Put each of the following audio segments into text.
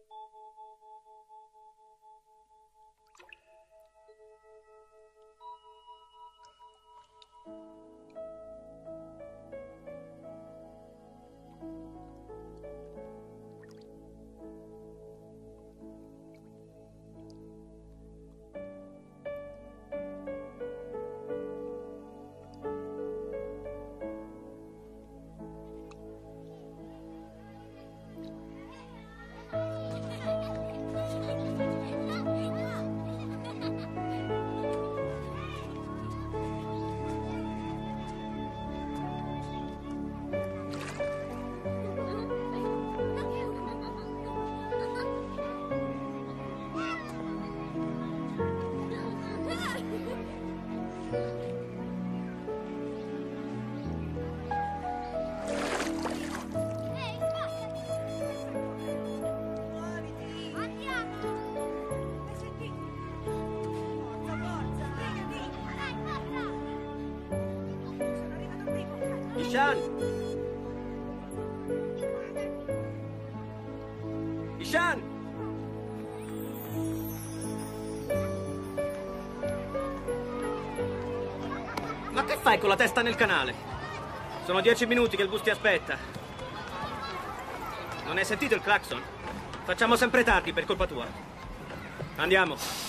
Ishan! Ishan! Ma che fai con la testa nel canale? Sono 10 minuti che il bus ti aspetta. Non hai sentito il clacson? Facciamo sempre tardi per colpa tua. Andiamo.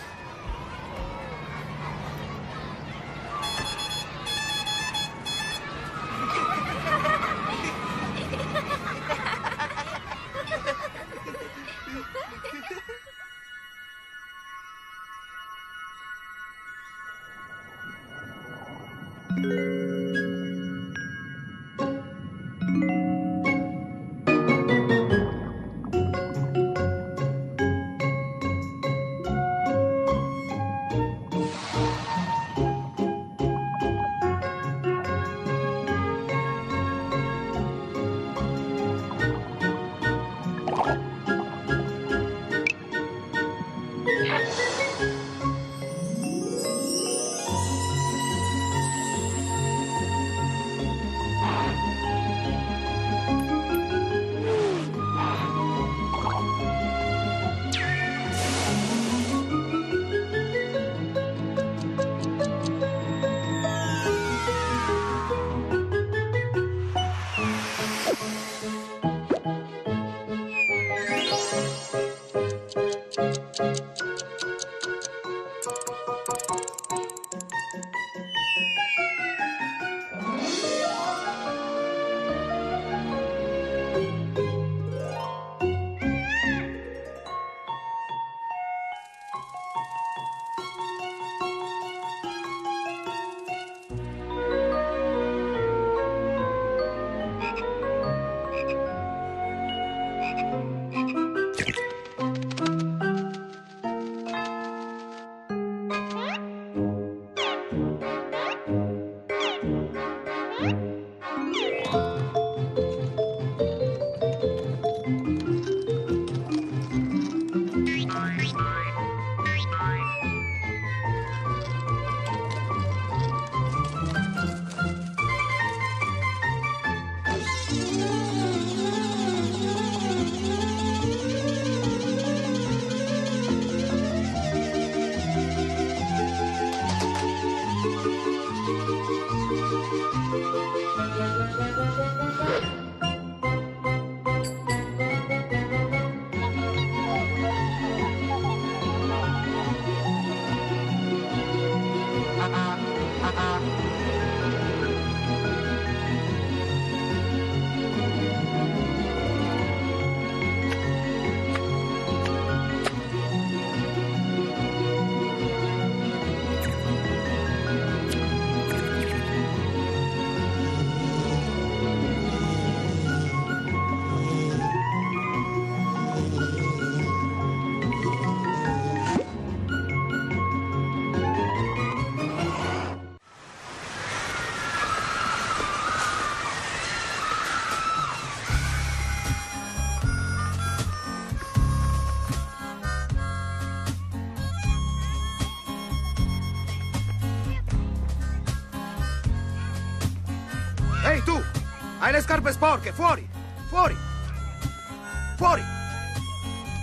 Ehi tu! Hai le scarpe sporche! Fuori! Fuori! Fuori!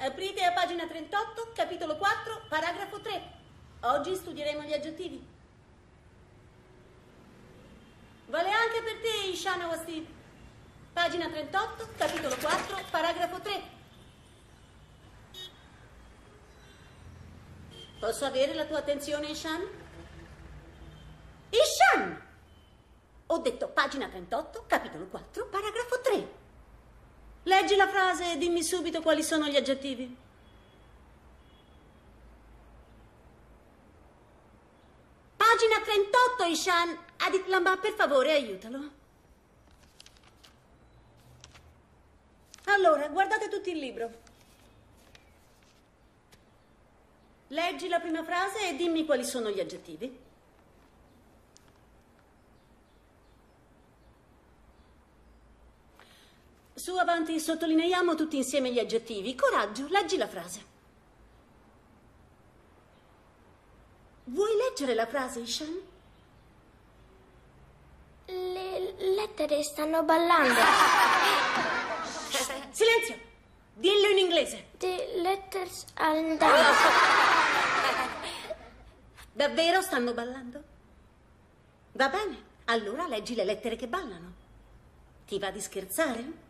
Aprite a pagina 38, capitolo 4, paragrafo 3. Oggi studieremo gli aggettivi. Vale anche per te, Ishana Wasti. Pagina 38, capitolo 4, paragrafo 3. Posso avere la tua attenzione, Ishan? Ishan! Ho detto pagina 38, capitolo 4, paragrafo 3. Leggi la frase e dimmi subito quali sono gli aggettivi. Pagina 38, Ishan. Adit Lamba, per favore, aiutalo. Allora, guardate tutti il libro. Leggi la prima frase e dimmi quali sono gli aggettivi. Su avanti, sottolineiamo tutti insieme gli aggettivi. Coraggio, leggi la frase. Vuoi leggere la frase, Ishan? Le lettere stanno ballando. Silenzio! Dillo in inglese. The letters are dancing. Davvero stanno ballando? Va bene, allora leggi le lettere che ballano. Ti va di scherzare?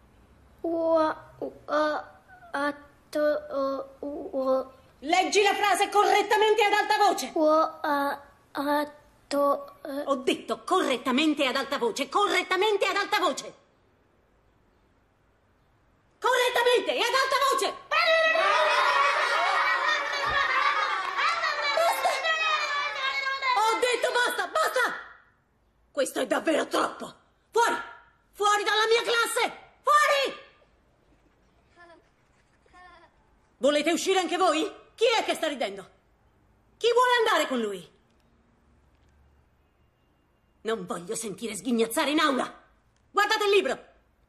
Leggi la frase correttamente ad alta voce. Ho detto correttamente ad alta voce, correttamente ad alta voce. Correttamente e ad alta voce. Basta! Ho detto basta, basta! Questo è davvero troppo. Fuori! Fuori dalla mia classe! Fuori! Volete uscire anche voi? Chi è che sta ridendo? Chi vuole andare con lui? Non voglio sentire sghignazzare in aula. Guardate il libro.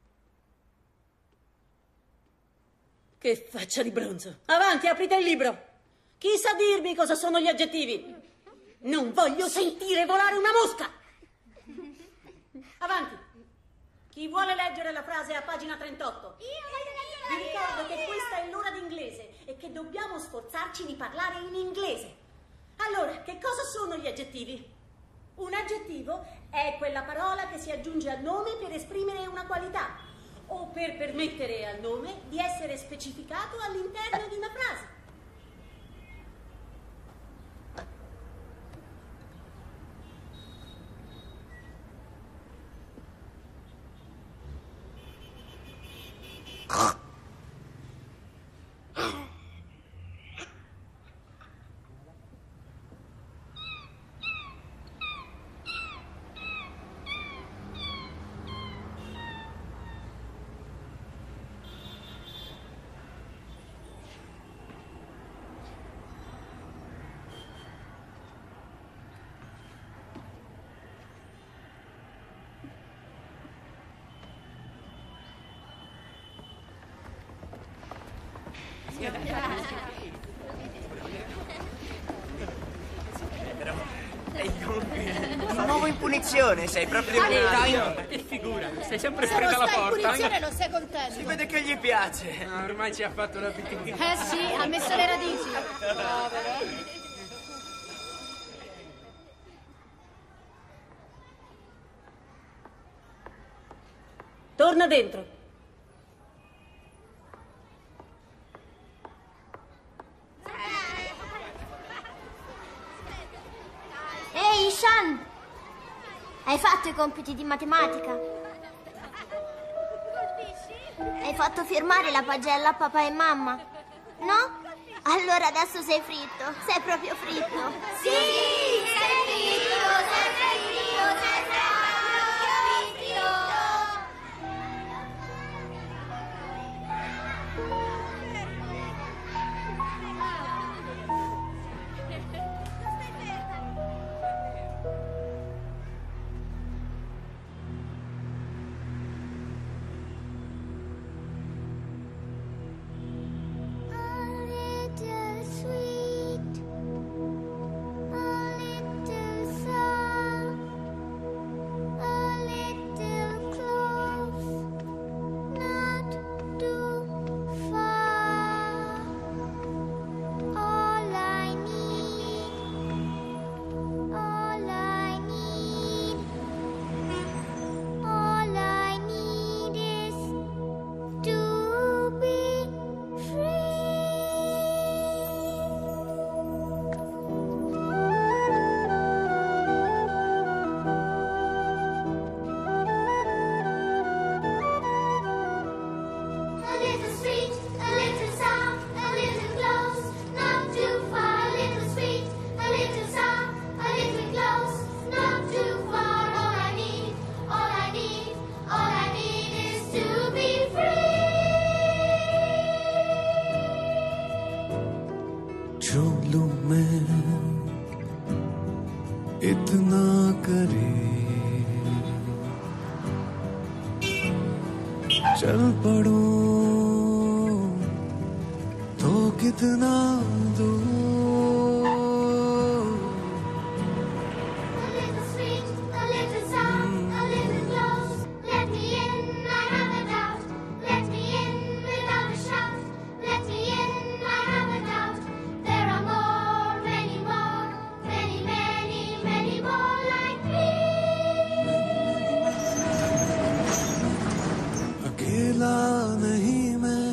Che faccia di bronzo. Avanti, aprite il libro. Chi sa dirmi cosa sono gli aggettivi? Non voglio sentire volare una mosca. Avanti. Chi vuole leggere la frase a pagina 38? Vi ricordo che questa è l'ora d'inglese e che dobbiamo sforzarci di parlare in inglese. Allora, che cosa sono gli aggettivi? Un aggettivo è quella parola che si aggiunge al nome per esprimere una qualità o per permettere al nome di essere specificato all'interno di una frase. Di nuovo in punizione, sei proprio Dai, che figura, sei sempre fuori dalla porta. in punizione non sei contento. Si vede che gli piace. Ormai ci ha fatto l'abitudine. Sì, ha messo le radici. Torna dentro. Ehi, Ishan! Hai fatto i compiti di matematica? Hai fatto firmare la pagella a papà e mamma? No? Allora adesso sei fritto. Sei proprio fritto. Sì! Sei fritto! Sei fritto! Sei fritto! A little sweet, a इतना करे, चल पड़ो तो कितना दूर। अकेला नहीं मैं,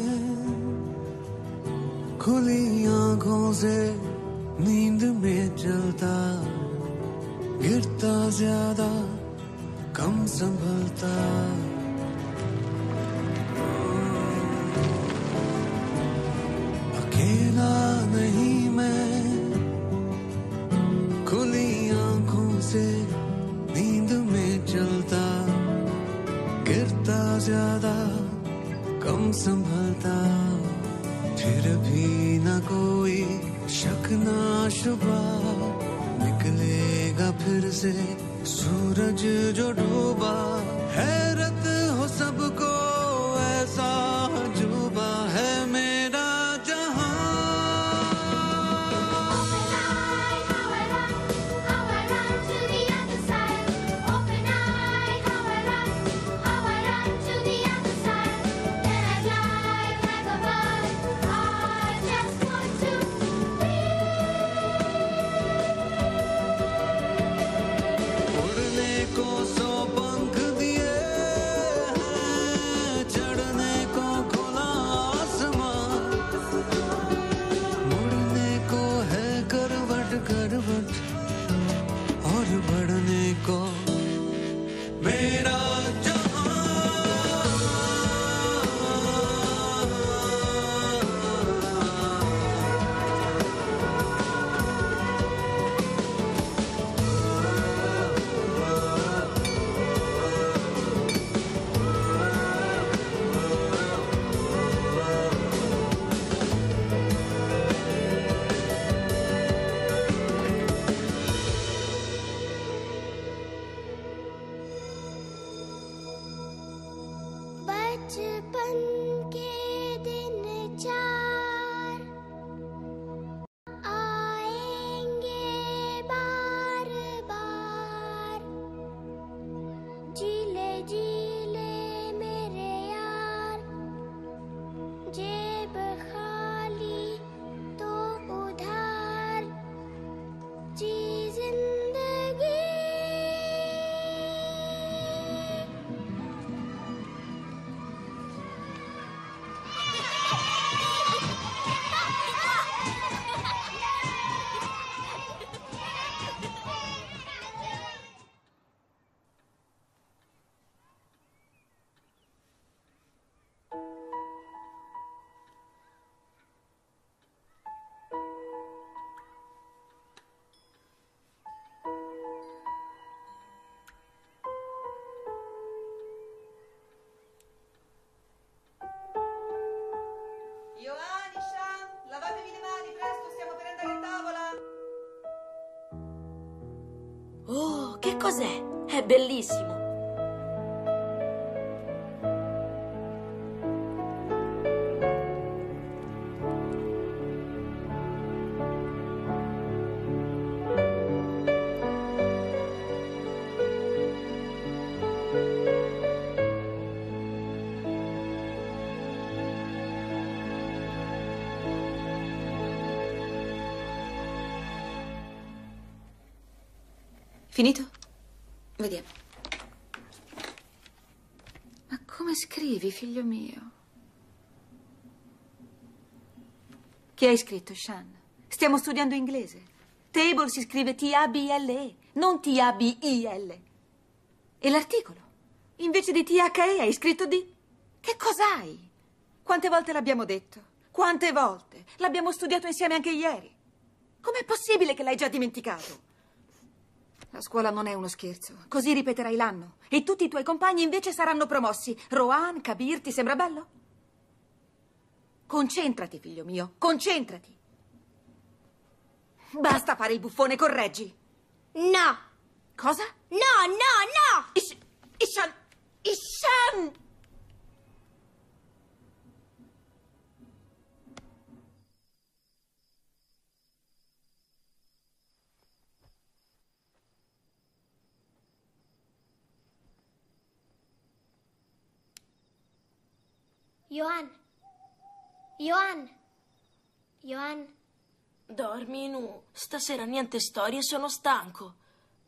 खुली आंखों से नींद में चलता, गिरता ज्यादा कम संभलता। अकेला नहीं मैं, खुली आंखों से नींद में चलता, गिरता ज्यादा कम संभलता। फिर भी न कोई शक ना शुबा, निकलेगा फिर से सूरज जो डूबा। हैरत हो सबको ऐसा अजूबा है मेरा जहां। और बढ़ने को मेरा बचपन के दिन चार आएंगे बार बार, जीले जीले मेरे यार, जेब खाली तो उधार जी जिंदगी। Ioani, Shan, lavatevi le mani, presto, stiamo per andare a tavola. Oh, che cos'è? È bellissimo. Finito? Vediamo. Ma come scrivi, figlio mio? Che hai scritto, Shan? Stiamo studiando inglese. Table si scrive T-A-B-L-E, non T-A-B-I-L. E l'articolo? Invece di T-H-E hai scritto D. Che cos'hai? Quante volte l'abbiamo detto? Quante volte? L'abbiamo studiato insieme anche ieri. Com'è possibile che l'hai già dimenticato? La scuola non è uno scherzo. Così ripeterai l'anno. E tutti i tuoi compagni invece saranno promossi. Rohan, Kabir, ti sembra bello? Concentrati, figlio mio. Concentrati. Basta fare il buffone, correggi. No. Cosa? No, no, no! Ishan! Ishan! Johan. Dormi, Nu. Stasera niente storie, sono stanco.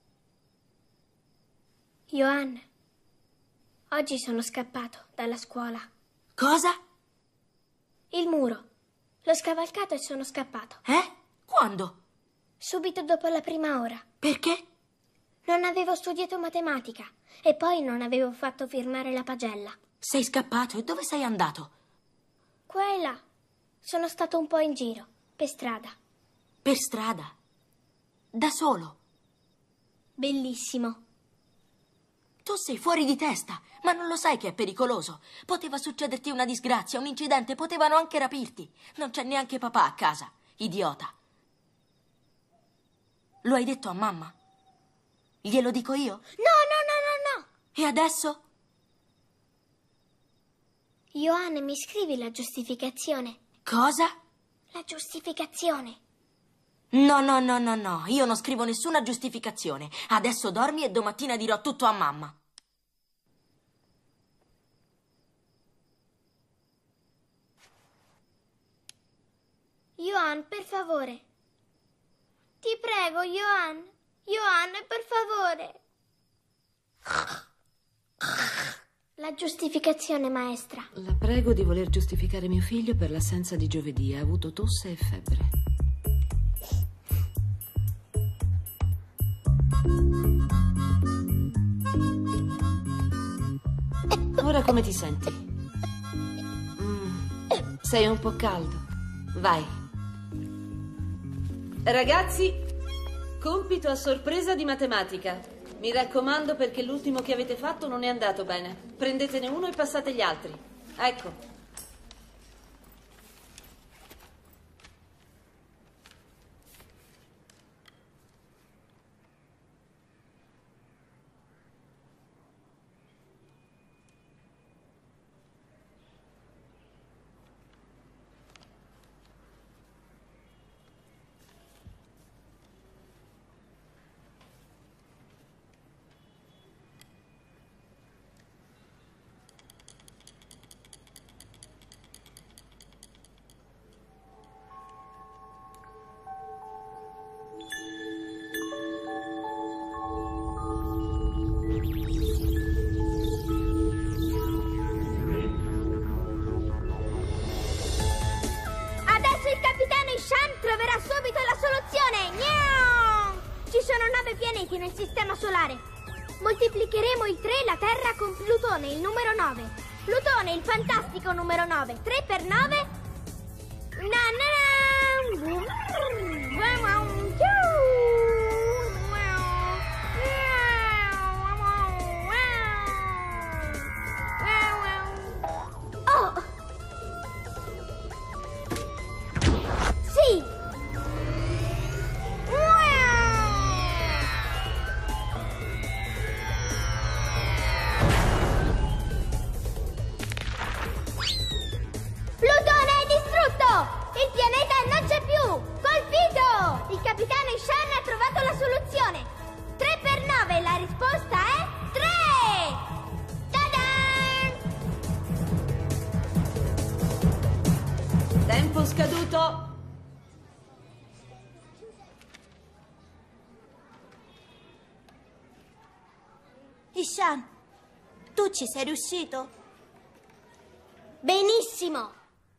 Johan, oggi sono scappato dalla scuola. Cosa? Il muro. L'ho scavalcato e sono scappato. Quando? Subito dopo la prima ora. Perché? Non avevo studiato matematica e poi non avevo fatto firmare la pagella. Sei scappato e dove sei andato? Qua e là. Sono stato un po' in giro, per strada. Per strada? Da solo? Bellissimo. Tu sei fuori di testa, ma non lo sai che è pericoloso. Poteva succederti una disgrazia, un incidente, potevano anche rapirti. Non c'è neanche papà a casa, idiota. Lo hai detto a mamma? Glielo dico io? No. E adesso? Johan, mi scrivi la giustificazione? Cosa? La giustificazione. No, io non scrivo nessuna giustificazione. Adesso dormi e domattina dirò tutto a mamma. Johan, per favore. Ti prego, Johan. Johan, per favore. La giustificazione, maestra. La prego di voler giustificare mio figlio per l'assenza di giovedì. Ha avuto tosse e febbre. Ora come ti senti? Sei un po' caldo. Vai. Ragazzi, compito a sorpresa di matematica. Mi raccomando perché l'ultimo che avete fatto non è andato bene. Prendetene uno e passate gli altri. Ecco. Troverà subito la soluzione! Miau! Ci sono 9 pianeti nel sistema solare. Moltiplicheremo i 3, la Terra, con Plutone, il numero 9. Plutone, il fantastico numero 9. 3 per 9... Oh! Sì! Plutone è distrutto! Il pianeta non c'è più! Colpito! Il capitano Ishan ha trovato la soluzione! 3 per 9, la risposta è 3! Ta-da! Tempo scaduto. Ishan, tu ci sei riuscito? Benissimo!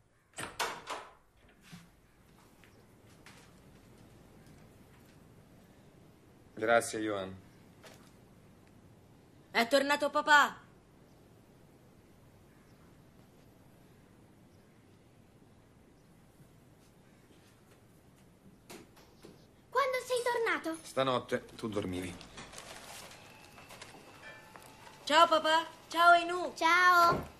Grazie, Johan. È tornato papà. Quando sei tornato? Stanotte tu dormivi. Ciao papà. Ciao Inu. Ciao!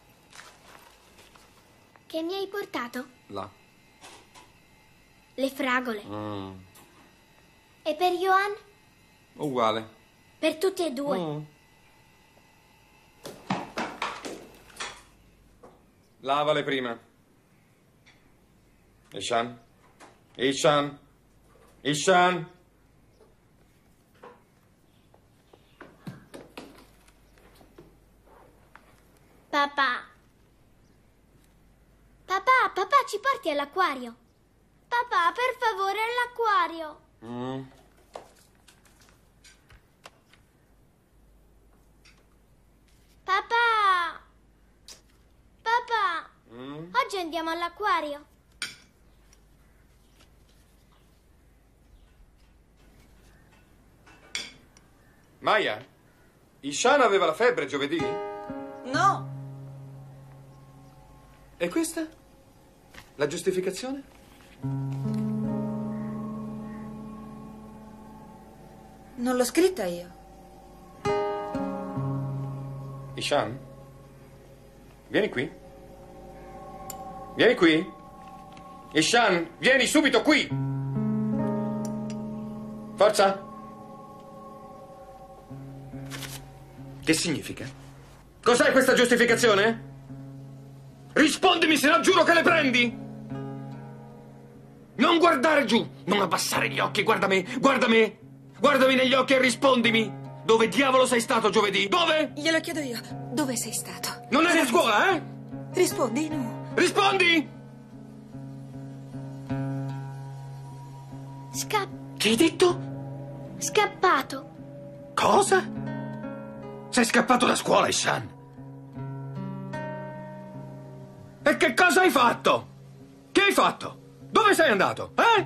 Che mi hai portato? Là. Le fragole. E per Johan? Uguale. Per tutti e due. Mm. Lavale prima. Ishan? Ishan? Ishan? Papà. Papà, ci porti all'acquario? Papà, per favore, all'acquario. Mm. Papà. Papà. Mm. Oggi andiamo all'acquario. Maya? Ishan aveva la febbre giovedì? No. E questa? La giustificazione? Non l'ho scritta io. Ishan? Vieni qui. Vieni qui. Ishan, vieni subito qui. Forza. Che significa? Cos'è questa giustificazione? Rispondimi, se no giuro che le prendi! Non guardare giù, non abbassare gli occhi, guarda me, guarda me! Guardami negli occhi e rispondimi! Dove diavolo sei stato giovedì? Dove? Glielo chiedo io. Dove sei stato? Non eri a scuola, eh? Rispondi, no. Rispondi! Che hai detto? Scappato. Cosa? Sei scappato da scuola, Ishan? E che cosa hai fatto? Che hai fatto? Dove sei andato? Eh?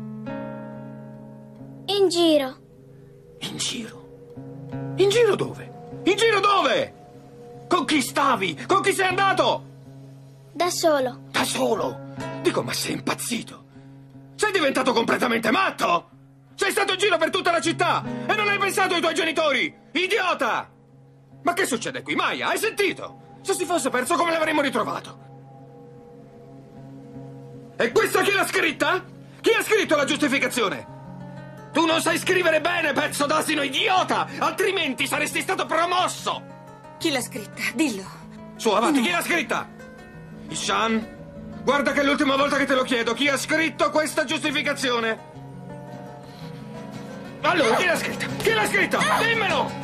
In giro. In giro? In giro dove? In giro dove? Con chi stavi? Con chi sei andato? Da solo. Da solo? Dico, ma sei impazzito? Sei diventato completamente matto? Sei stato in giro per tutta la città e non hai pensato ai tuoi genitori? Idiota! Ma che succede qui, Maya? Hai sentito? Se si fosse perso, come l'avremmo ritrovato? E questa chi l'ha scritta? Chi ha scritto la giustificazione? Tu non sai scrivere bene, pezzo d'asino idiota! Altrimenti saresti stato promosso! Chi l'ha scritta? Dillo. Su, avanti, chi l'ha scritta? Ishan, guarda che è l'ultima volta che te lo chiedo. Chi ha scritto questa giustificazione? Allora, chi l'ha scritta? Chi l'ha scritta? Dimmelo!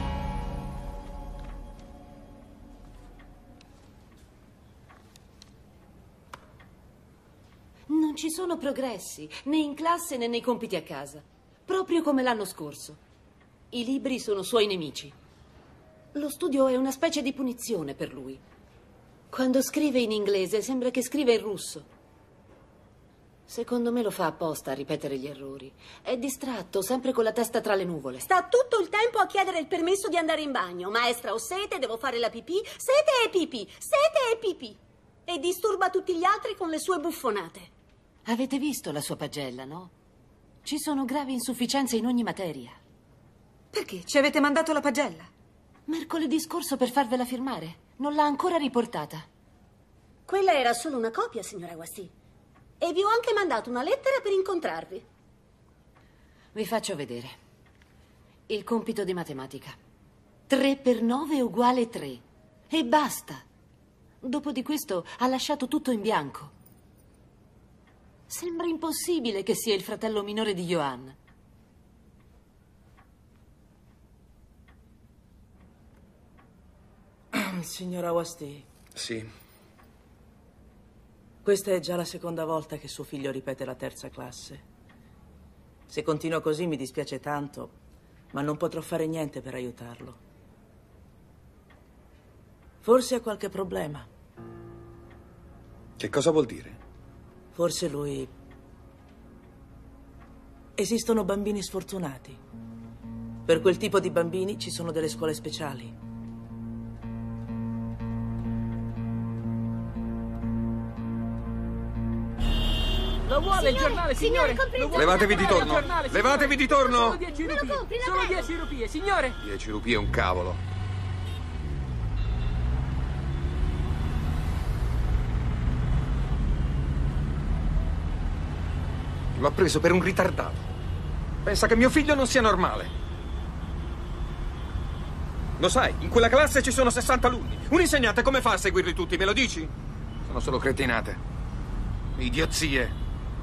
Non ci sono progressi, né in classe né nei compiti a casa. Proprio come l'anno scorso. I libri sono suoi nemici. Lo studio è una specie di punizione per lui. Quando scrive in inglese sembra che scrive in russo. Secondo me lo fa apposta a ripetere gli errori. È distratto, sempre con la testa tra le nuvole. Sta tutto il tempo a chiedere il permesso di andare in bagno. Maestra, ho sete, devo fare la pipì. Sete e pipì, sete e pipì. E disturba tutti gli altri con le sue buffonate. Avete visto la sua pagella, no? Ci sono gravi insufficienze in ogni materia. Perché? Ci avete mandato la pagella? Mercoledì scorso per farvela firmare. Non l'ha ancora riportata. Quella era solo una copia, signora Guasti. E vi ho anche mandato una lettera per incontrarvi. Vi faccio vedere. Il compito di matematica. 3 per 9 è uguale 3. E basta. Dopo di questo ha lasciato tutto in bianco. Sembra impossibile che sia il fratello minore di Johan. Signora Wasti. Sì. Questa è già la seconda volta che suo figlio ripete la terza classe. Se continua così mi dispiace tanto, ma non potrò fare niente per aiutarlo. Forse ha qualche problema. Che cosa vuol dire? Forse lui... Esistono bambini sfortunati. Per quel tipo di bambini ci sono delle scuole speciali. Lo vuole il giornale, signore? Lo vuole? Levatevi di torno! Levatevi di torno! Solo 10 rupie! Solo 10 rupie, signore! 10 rupie è un cavolo. L'ho preso per un ritardato. Pensa che mio figlio non sia normale. Lo sai, in quella classe ci sono 60 alunni. Un insegnante come fa a seguirli tutti, me lo dici? Sono solo cretinate. Idiozie.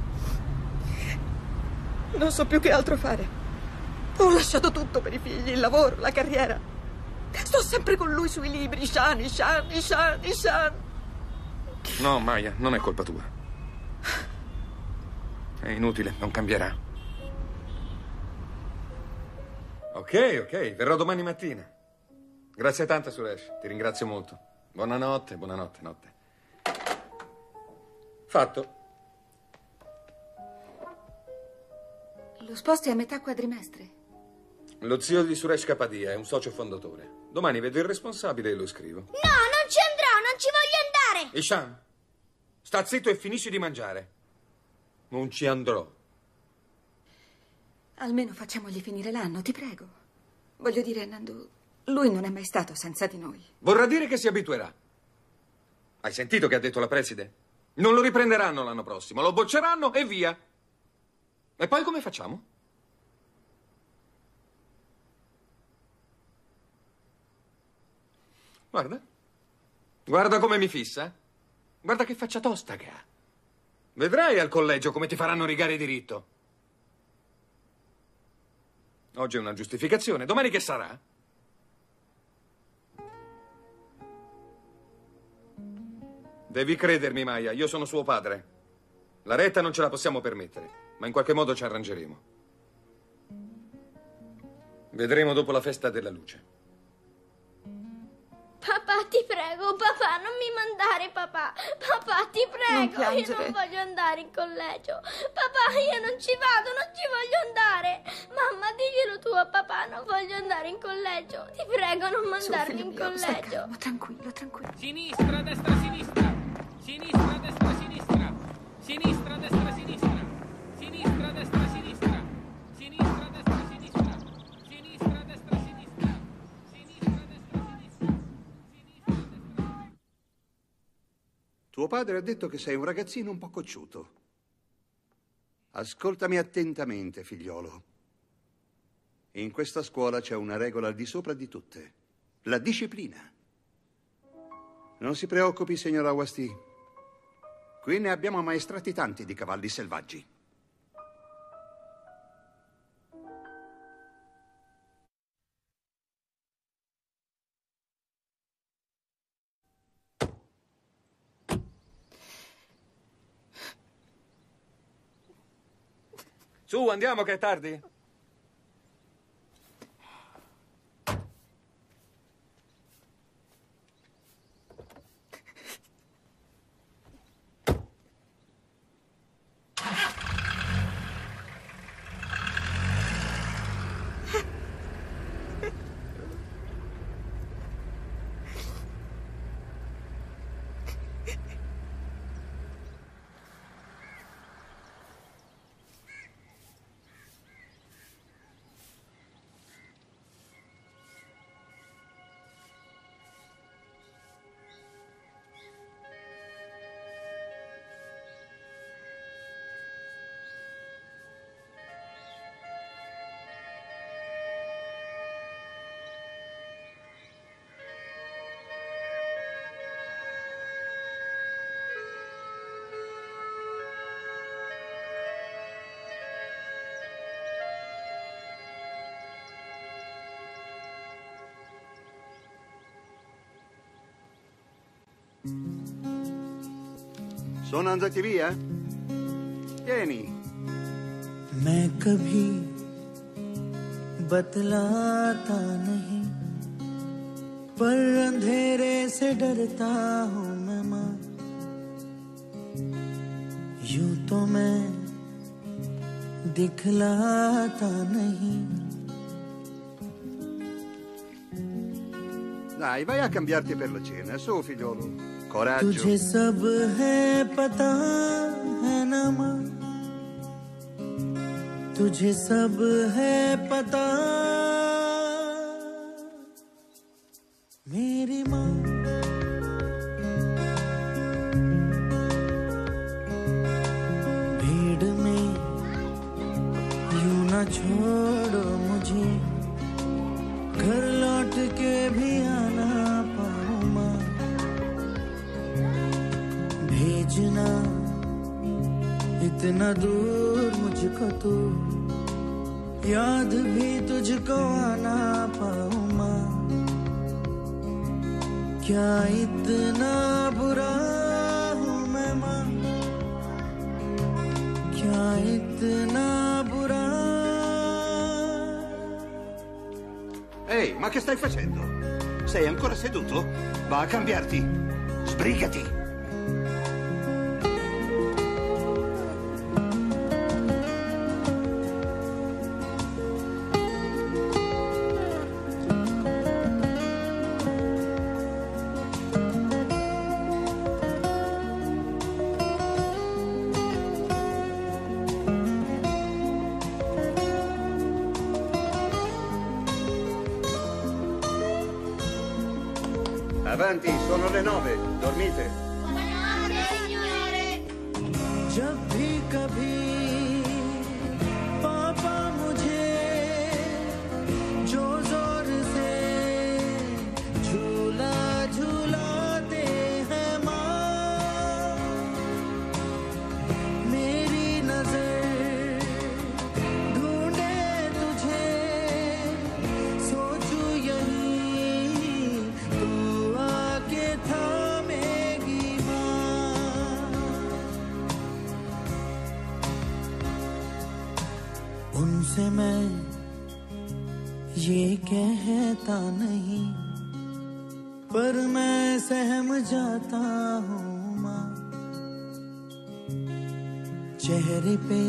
Non so più che altro fare. Ho lasciato tutto per i figli, il lavoro, la carriera. Sto sempre con lui sui libri. Ishan. No, Maya, non è colpa tua. È inutile, non cambierà. Ok, verrò domani mattina. Grazie tante, Suresh. Ti ringrazio molto. Buonanotte, notte. Fatto. Lo sposti a metà quadrimestre. Lo zio di Suresh Kapadia è un socio fondatore. Domani vedo il responsabile e lo scrivo. No, non ci andrò, non ci voglio andare. Ishan, sta zitto e finisci di mangiare. Non ci andrò. Almeno facciamogli finire l'anno, ti prego. Voglio dire, Nandu, lui non è mai stato senza di noi. Vorrà dire che si abituerà. Hai sentito che ha detto la preside? Non lo riprenderanno l'anno prossimo, lo bocceranno e via. E poi come facciamo? Guarda come mi fissa. Guarda che faccia tosta che ha. Vedrai al collegio come ti faranno rigare diritto. Oggi è una giustificazione, domani che sarà? Devi credermi, Maya, io sono suo padre. La retta non ce la possiamo permettere, ma in qualche modo ci arrangeremo. Vedremo dopo la festa della luce. Papà, ti prego, papà, non mi mandare, papà. Papà, ti prego, io non voglio andare in collegio. Papà, io non ci vado, non ci voglio andare. Mamma, diglielo tu a papà, non voglio andare in collegio. Ti prego, non mandarmi in collegio. Tranquillo. Sinistra, destra, sinistra. Sinistra, destra, sinistra. Sinistra, destra, sinistra. Sinistra, destra, sinistra. Sinistra, destra, sinistra. Sinistra, destra, sinistra. Sinistra, destra, sinistra. Tuo padre ha detto che sei un ragazzino un po' cocciuto. Ascoltami attentamente, figliolo. In questa scuola c'è una regola al di sopra di tutte. La disciplina. Non si preoccupi, signor Awasti. Qui ne abbiamo ammaestrati tanti di cavalli selvaggi. Su, andiamo che è tardi. Sono andati via? Vieni. मैं कभी बतलाता नहीं, पर अंधेरे से डरता हूँ मैं माँ। यूं तो मैं दिखलाता नहीं। Dai, vai a cambiarti per la cena. Su, figliolo. Coraggio. तुझे सब है पता है ना माँ, तुझे सब है पता मेरी माँ। भीड़ में यूं ना छोड़ो मुझे, घर लौट के इतना दूर मुझको तू, याद भी तुझको आना पाऊं माँ। क्या इतना बुरा हूँ मैं माँ, क्या इतना बुरा? Ehi, ma che stai facendo? Sei ancora seduto? Va a cambiarti. Sbrigati. Avanti, sono le 9, dormite. Buonanotte, signore. जब भी कभी पापा मुझे जो जोर से झूला झूलाते हैं माँ, मेरी नजर ढूंढे तुझे, सोचूं यही तू आके थामेगी माँ। उनसे मैं ये कहता नहीं, पर मैं सहम जाता हूँ माँ। चेहरे पे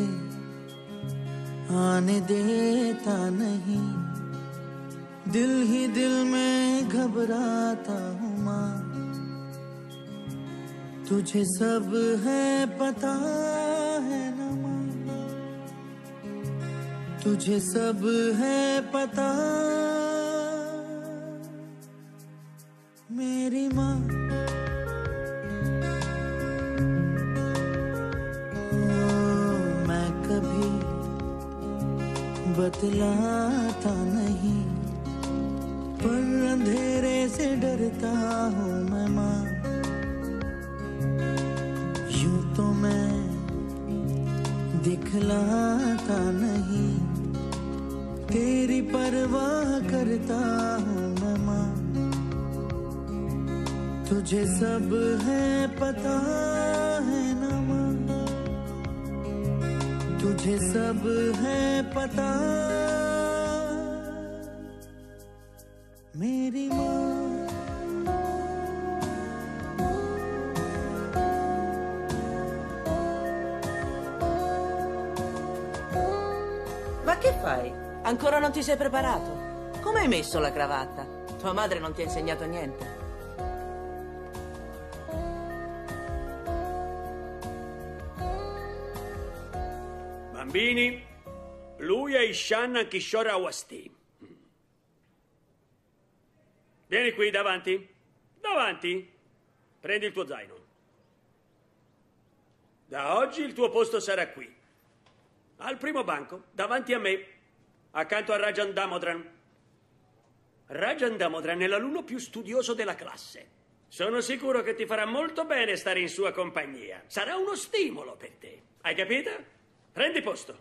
आने देता नहीं, दिल ही दिल में घबराता हूँ माँ। तुझे सब है पता है ना माँ, तुझे सब है पता मेरी माँ। मैं कभी बतलाता नहीं, पर अंधेरे से डरता हूँ मैं माँ। यूं तो मैं दिखलाता नहीं, तेरी परवाह करता हूँ मैं माँ। तुझे सब है पता है ना माँ, तुझे सब है पता मेरी माँ। Ma che fai? Ancora non ti sei preparato? Come hai messo la cravatta? Tua madre non ti ha insegnato niente? Bambini, lui è Ishan Kishore Awasthi. Vieni qui davanti. Davanti. Prendi il tuo zaino. Da oggi il tuo posto sarà qui. Al primo banco, davanti a me, accanto a Rajan Damodran. Rajan Damodran è l'alunno più studioso della classe. Sono sicuro che ti farà molto bene stare in sua compagnia. Sarà uno stimolo per te. Hai capito? Prendi posto.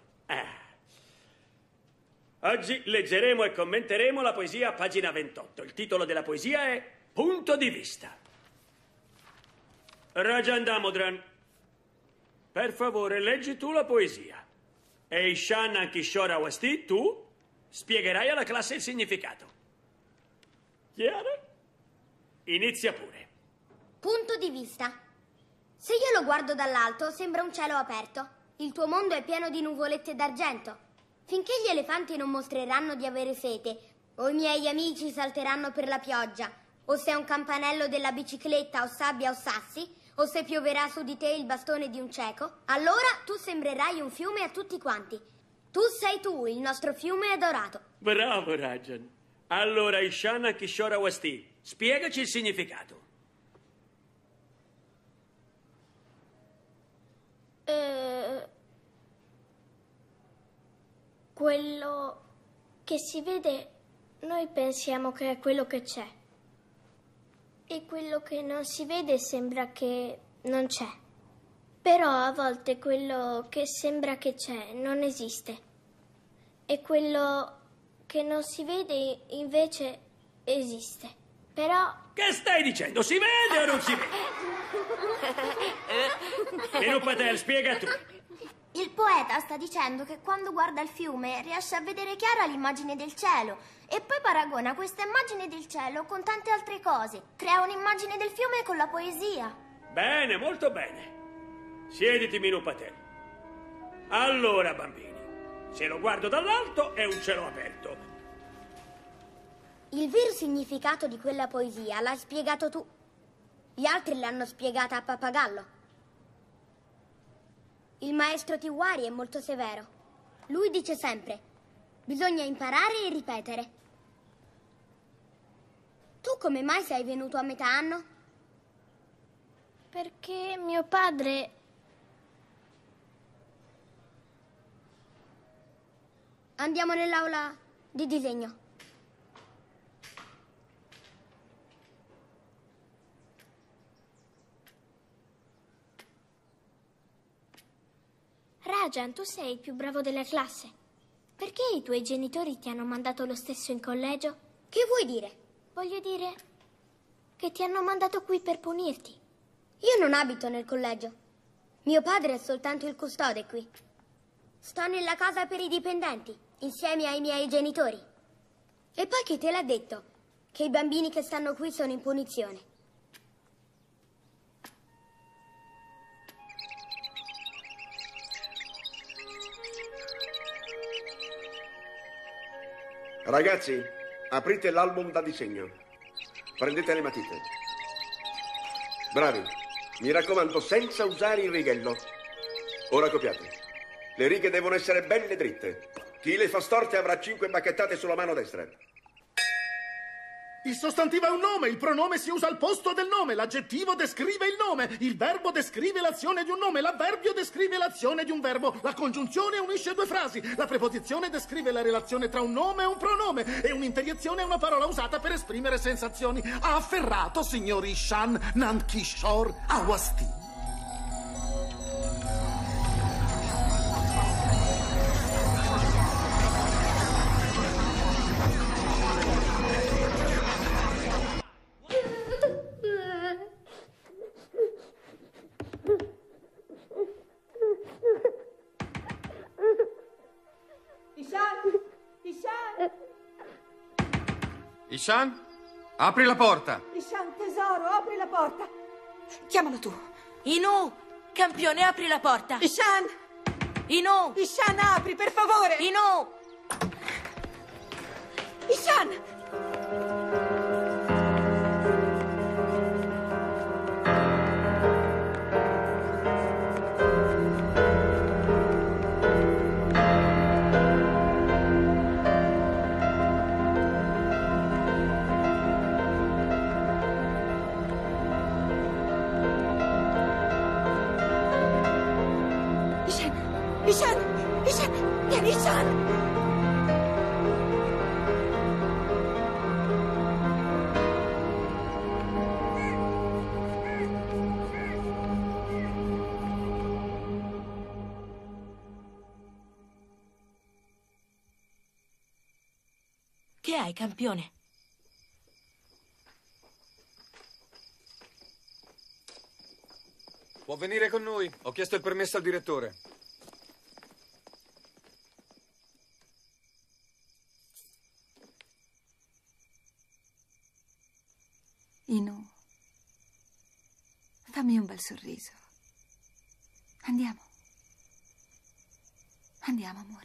Oggi leggeremo e commenteremo la poesia a pagina 28. Il titolo della poesia è Punto di vista. Rajan Damodran, per favore, leggi tu la poesia. E Ishan Kishore Awasthi, tu spiegherai alla classe il significato. Chiaro? Inizia pure. Punto di vista. Se io lo guardo dall'alto, sembra un cielo aperto. Il tuo mondo è pieno di nuvolette d'argento. Finché gli elefanti non mostreranno di avere sete, o i miei amici salteranno per la pioggia, o se è un campanello della bicicletta o sabbia o sassi, o se pioverà su di te il bastone di un cieco, allora tu sembrerai un fiume a tutti quanti. Tu sei tu, il nostro fiume adorato. Bravo, Rajan. Allora, Ishan Kishore Awasthi, spiegaci il significato. Quello che si vede, noi pensiamo che è quello che c'è. E quello che non si vede sembra che non c'è. Però a volte quello che sembra che c'è non esiste. E quello che non si vede invece esiste. Però... Che stai dicendo? Si vede o non si vede? Minu Patel, spiega tu. Il poeta sta dicendo che quando guarda il fiume riesce a vedere chiara l'immagine del cielo e poi paragona questa immagine del cielo con tante altre cose. Crea un'immagine del fiume con la poesia. Bene, molto bene. Siediti, Minu Patel. Allora, bambini, se lo guardo dall'alto è un cielo aperto. Il vero significato di quella poesia l'hai spiegato tu. Gli altri l'hanno spiegata a pappagallo. Il maestro Tiwari è molto severo. Lui dice sempre: bisogna imparare e ripetere. Tu come mai sei venuto a metà anno? Perché mio padre... Andiamo nell'aula di disegno. Rajan, tu sei il più bravo della classe. Perché i tuoi genitori ti hanno mandato lo stesso in collegio? Che vuoi dire? Voglio dire che ti hanno mandato qui per punirti. Io non abito nel collegio. Mio padre è soltanto il custode qui. Sto nella casa per i dipendenti, insieme ai miei genitori. E poi chi te l'ha detto? Che i bambini che stanno qui sono in punizione. Ragazzi, aprite l'album da disegno. Prendete le matite. Bravi. Mi raccomando, senza usare il righello. Ora copiate. Le righe devono essere belle dritte. Chi le fa storte avrà 5 bacchettate sulla mano destra. Il sostantivo è un nome, il pronome si usa al posto del nome, l'aggettivo descrive il nome, il verbo descrive l'azione di un nome, l'avverbio descrive l'azione di un verbo, la congiunzione unisce due frasi, la preposizione descrive la relazione tra un nome e un pronome e un'interiezione è una parola usata per esprimere sensazioni. Ha afferrato, signor Ishan Nandkishore Awasthi. Ishan, apri la porta. Ishan, tesoro, apri la porta. Chiamalo tu. Inu, campione, apri la porta. Ishan! Inu! Ishan, apri, per favore! Inu! Ishan! Ishan! Ishan! Vieni, Ishan! Che hai, campione? Può venire con noi. Ho chiesto il permesso al direttore. Inu, fammi un bel sorriso. Andiamo. Andiamo, amore.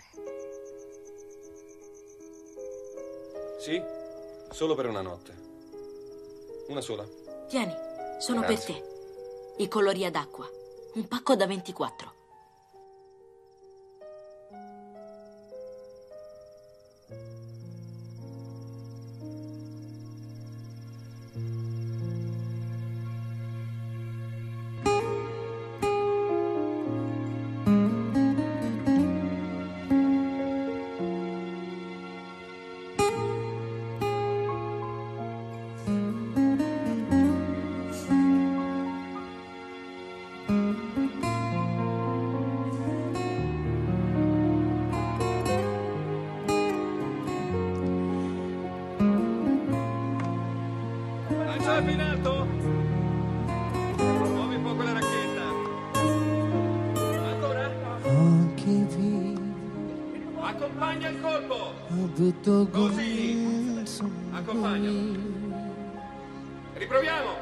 Sì, solo per una notte. Una sola. Tieni, sono Grazie. per te. I colori ad acqua. Un pacco da 24. Serve in alto. Muovi un po' quella racchetta. Ancora. Accompagna il colpo. Così. Accompagnalo. Riproviamo.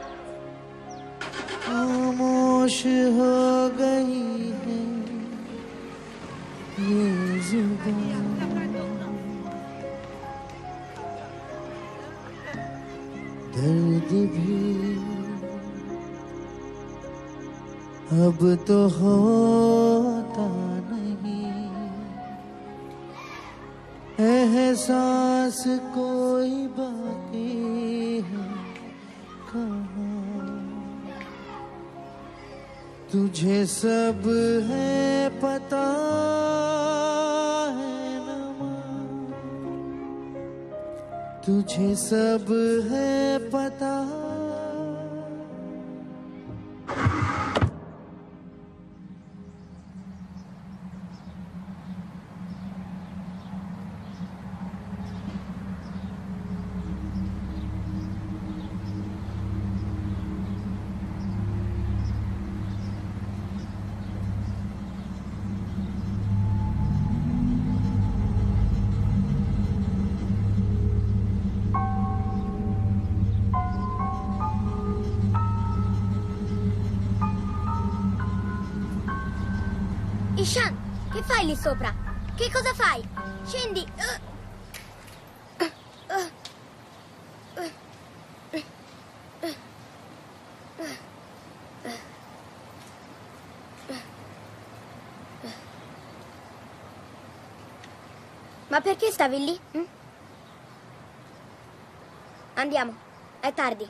खामोश हो गई है ये जुबान दर्द भी अब तो होता नहीं एहसास कोई बाकी है कहाँ तुझे सब है पता है नमा तुझे सब है पता Ishan, che fai lì sopra? Che cosa fai? Scendi! Ma perché stavi lì? Andiamo, è tardi.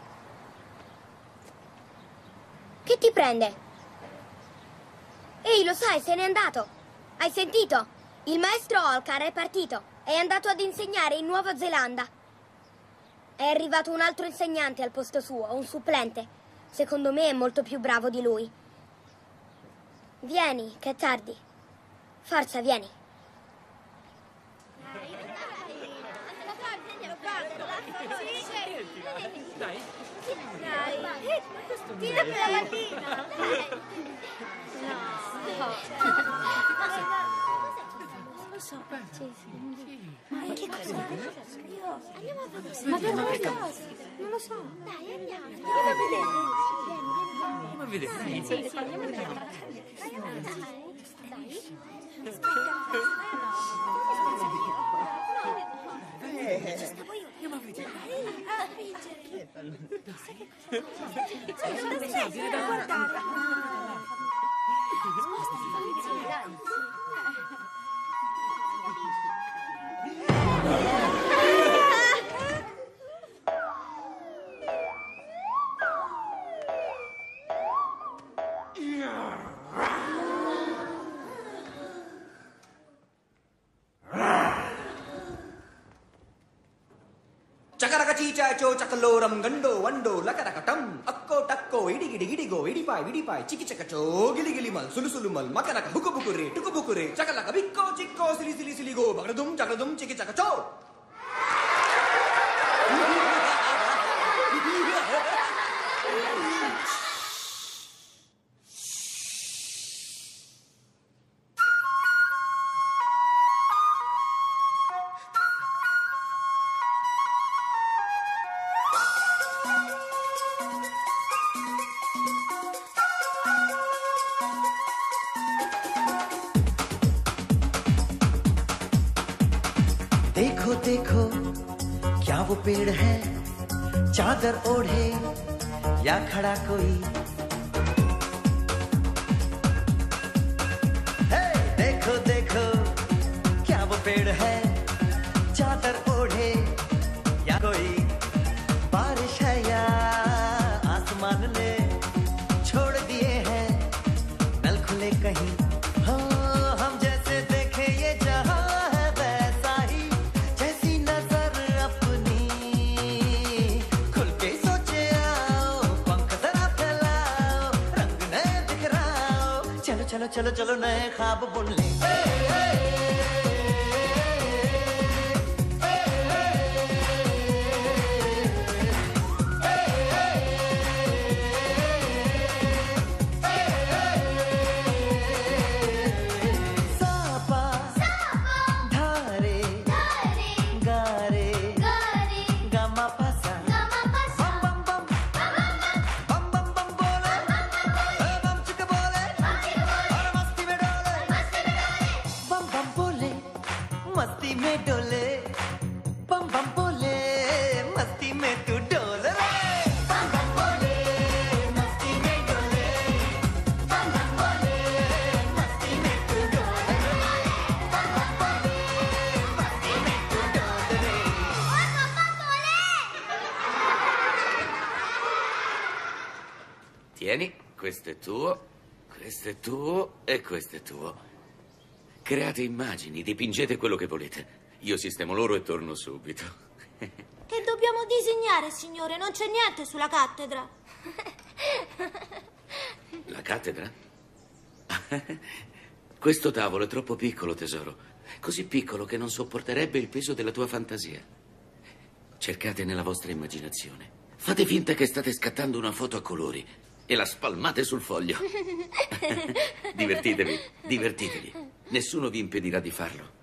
Che ti prende? Ehi, lo sai, se n'è andato. Hai sentito? Il maestro Olkar è partito. È andato ad insegnare in Nuova Zelanda. È arrivato un altro insegnante al posto suo, un supplente. Secondo me è molto più bravo di lui. Vieni, che è tardi. Forza, vieni. Dai. Tira per la mattina. Non lo so. Ma che cosa? Andiamo a vedere. Ma per cosa? Non lo so. Dai, andiamo. Andiamo a vedere. Andiamo a vedere. Sì, andiamo a vedere. Ci stavo io. Andiamo a vedere. Vieni da guardare. Chakaraka chicha cho chakaloram gando wando lakarakatam akko takko idigidigidigo idipai chiki chakacho giligilimal sulusulumal makaraka hukubukure tukubukure chakalaka bikko chikko silisiligo bagradum chiki chakacho. देखो देखो क्या वो पेड़ है चादर ओढ़े या खड़ा कोई हे देखो देखो क्या वो पेड़ है चादर ओढ़े या कोई बारिश है या आसमान ने छोड़ दिए हैं नल खुले कहीं हम जैसे देखे ये जहां चलो चलो चलो नए ख्वाब बुन ले Tieni, questo è tuo e questo è tuo. Create immagini, dipingete quello che volete. Io sistemo loro e torno subito. Che dobbiamo disegnare, signore? Non c'è niente sulla cattedra. La cattedra? Questo tavolo è troppo piccolo, tesoro. Così piccolo che non sopporterebbe il peso della tua fantasia. Cercate nella vostra immaginazione. Fate finta che state scattando una foto a colori e la spalmate sul foglio. Divertitevi, divertitevi. Nessuno vi impedirà di farlo.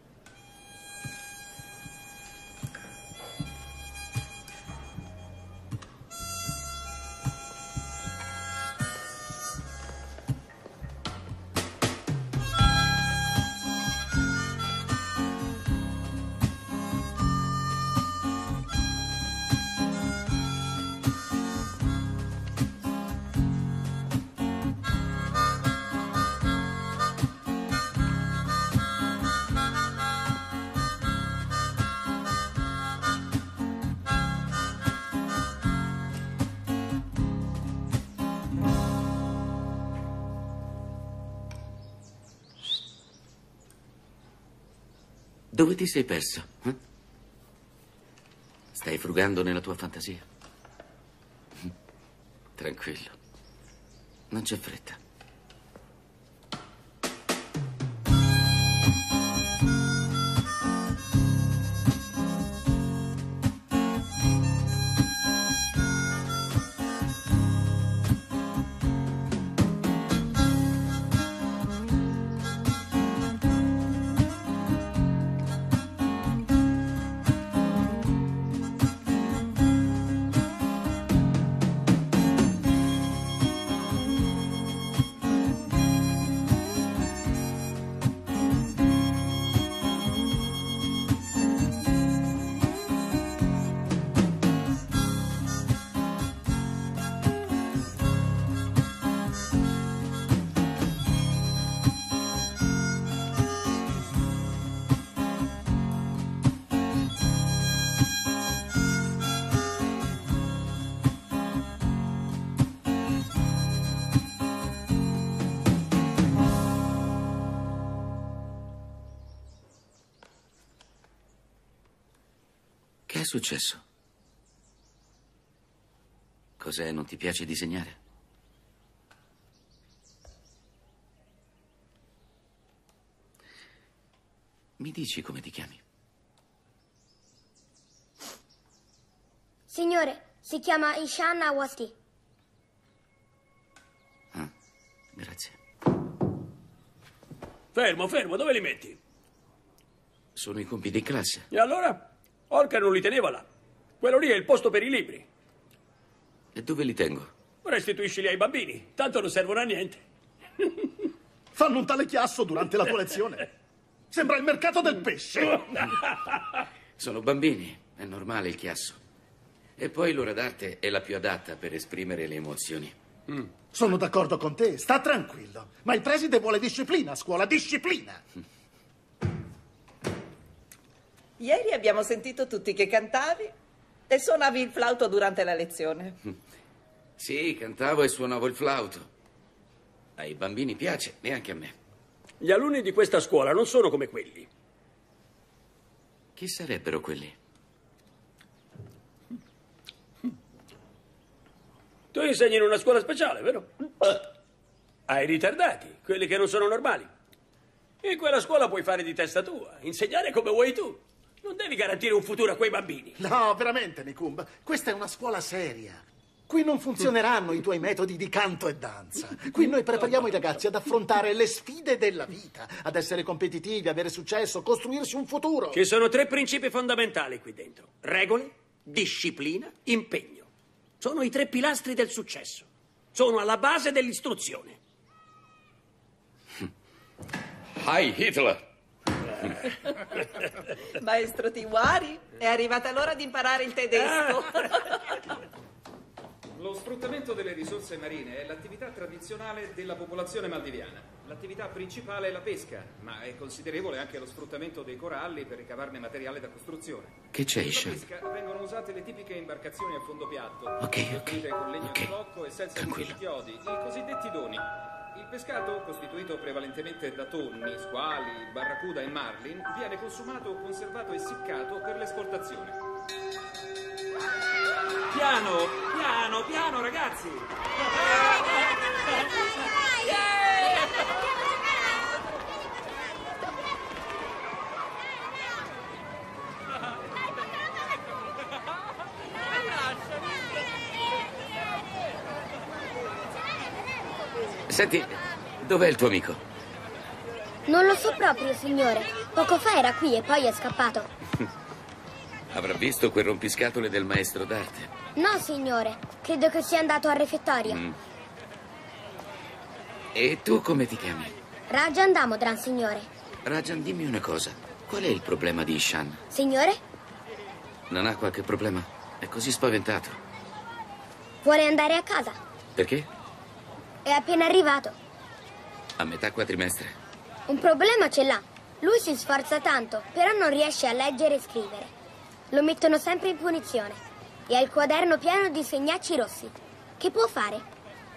Dove ti sei perso? Stai frugando nella tua fantasia? Tranquillo, non c'è fretta. Che è successo? Cos'è? Non ti piace disegnare? Mi dici come ti chiami? Signore, si chiama Ishan Awasti. Ah, grazie. Fermo, fermo, dove li metti? Sono i compiti in classe. E allora? Olga non li teneva là. Quello lì è il posto per i libri. E dove li tengo? Restituiscili ai bambini, tanto non servono a niente. Fanno un tale chiasso durante la tua lezione. Sembra il mercato del pesce. Sono bambini, è normale il chiasso. E poi l'ora d'arte è la più adatta per esprimere le emozioni. Sono d'accordo con te, sta tranquillo. Ma il preside vuole disciplina a scuola, disciplina. Ieri abbiamo sentito tutti che cantavi e suonavi il flauto durante la lezione. Sì, cantavo e suonavo il flauto. Ai bambini piace, e anche a me. Gli alunni di questa scuola non sono come quelli. Chi sarebbero quelli? Tu insegni in una scuola speciale, vero? Ai ritardati, quelli che non sono normali. In quella scuola puoi fare di testa tua, insegnare come vuoi tu. Non devi garantire un futuro a quei bambini. No, veramente, Nikumba. Questa è una scuola seria. Qui non funzioneranno i tuoi metodi di canto e danza. Qui noi prepariamo i ragazzi ad affrontare le sfide della vita, ad essere competitivi, avere successo, costruirsi un futuro. Ci sono 3 principi fondamentali qui dentro. Regole, disciplina, impegno. Sono i 3 pilastri del successo. Sono alla base dell'istruzione. Hi, Hitler! Maestro Tiwari, è arrivata l'ora di imparare il tedesco. Lo sfruttamento delle risorse marine è l'attività tradizionale della popolazione maldiviana. L'attività principale è la pesca, ma è considerevole anche lo sfruttamento dei coralli per ricavarne materiale da costruzione. Che c'è, Per la Ishan? pesca vengono usate le tipiche imbarcazioni a fondo piatto. Ok. Con legno di cocco e senza chiodi, i cosiddetti doni. Il pescato, costituito prevalentemente da tonni, squali, barracuda e marlin, viene consumato, conservato e essiccato per l'esportazione. Piano, ragazzi! Senti, dov'è il tuo amico? Non lo so proprio, signore. Poco fa era qui e poi è scappato. Avrà visto quel rompiscatole del maestro d'arte. No, signore. Credo che sia andato al refettorio. E tu come ti chiami? Rajan Damodran, signore. Rajan, dimmi una cosa. Qual è il problema di Ishan? Signore? Non ha qualche problema? È così spaventato. Vuole andare a casa? Perché? È appena arrivato. A metà quadrimestre. Un problema ce l'ha. Lui si sforza tanto, però non riesce a leggere e scrivere. Lo mettono sempre in punizione. E ha il quaderno pieno di segnacci rossi. Che può fare?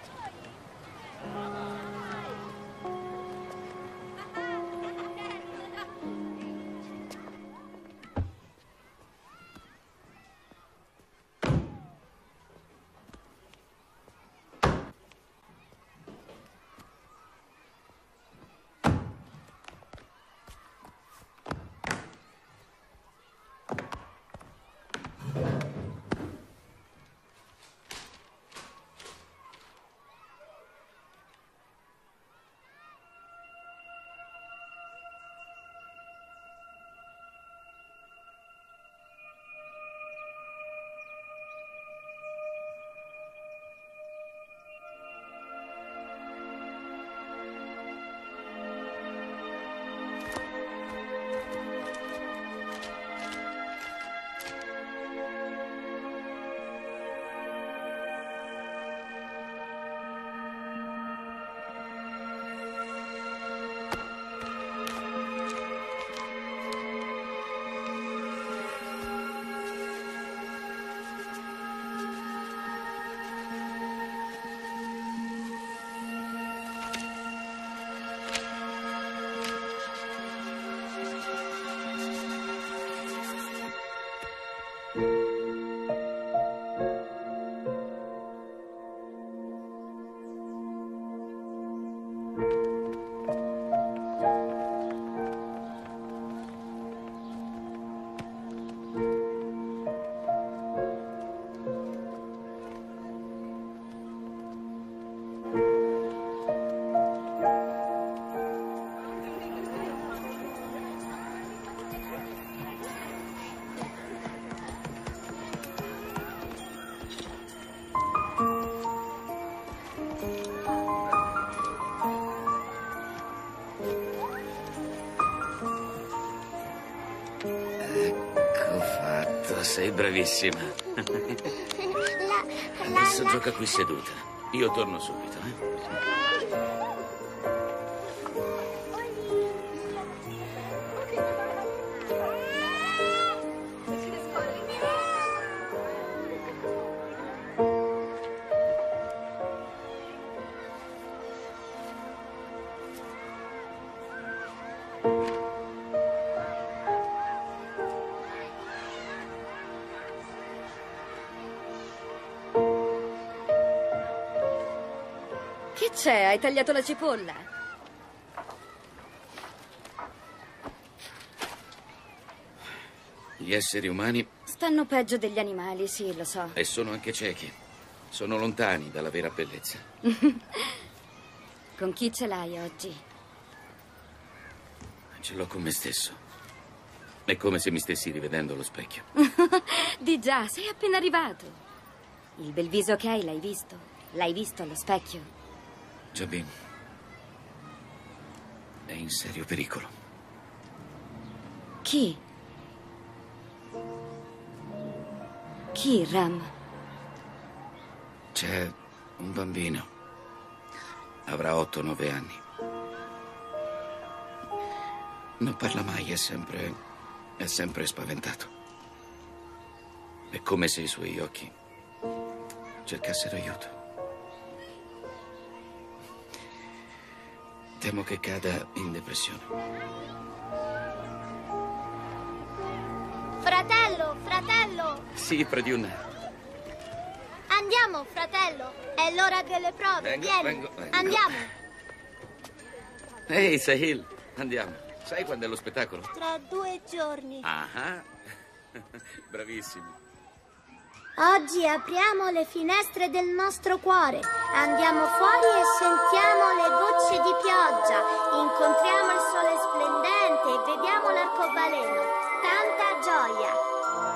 Sei bravissima. Adesso gioca qui seduta. Io torno subito, Che c'è? Hai tagliato la cipolla? Gli esseri umani... Stanno peggio degli animali, sì, lo so. E sono anche ciechi. Sono lontani dalla vera bellezza. Con chi ce l'hai oggi? Ce l'ho con me stesso. È come se mi stessi rivedendo allo specchio. Di già, sei appena arrivato. Il bel viso che hai l'hai visto? L'hai visto allo specchio? Jabin è in serio pericolo. Chi? Chi, Ram? C'è un bambino. Avrà 8 o 9 anni. Non parla mai, è sempre spaventato. È come se i suoi occhi cercassero aiuto. Temo che cada in depressione. Fratello, fratello! Sì, Pradyumna. Andiamo, fratello. È l'ora delle prove. Vieni. Vengo. Andiamo. Ehi, Sahil, andiamo. Sai quando è lo spettacolo? Tra 2 giorni. Ah, bravissimo. Oggi apriamo le finestre del nostro cuore. Andiamo fuori e sentiamo le gocce di pioggia. Incontriamo il sole splendente e vediamo l'arcobaleno. Tanta gioia.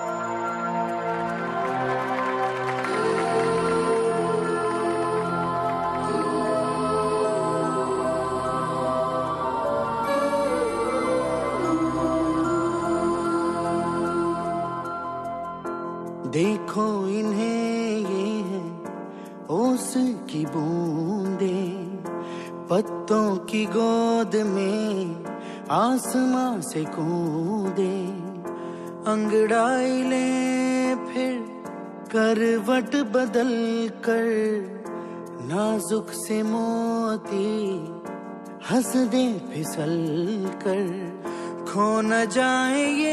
देखो इन्हें ये है ओस की बूंदें पत्तों की गोद में आसमां से कूदे अंगड़ाई ले फिर करवट बदल कर नाजुक से मोती हंस दे फिसल कर खो न जाए ये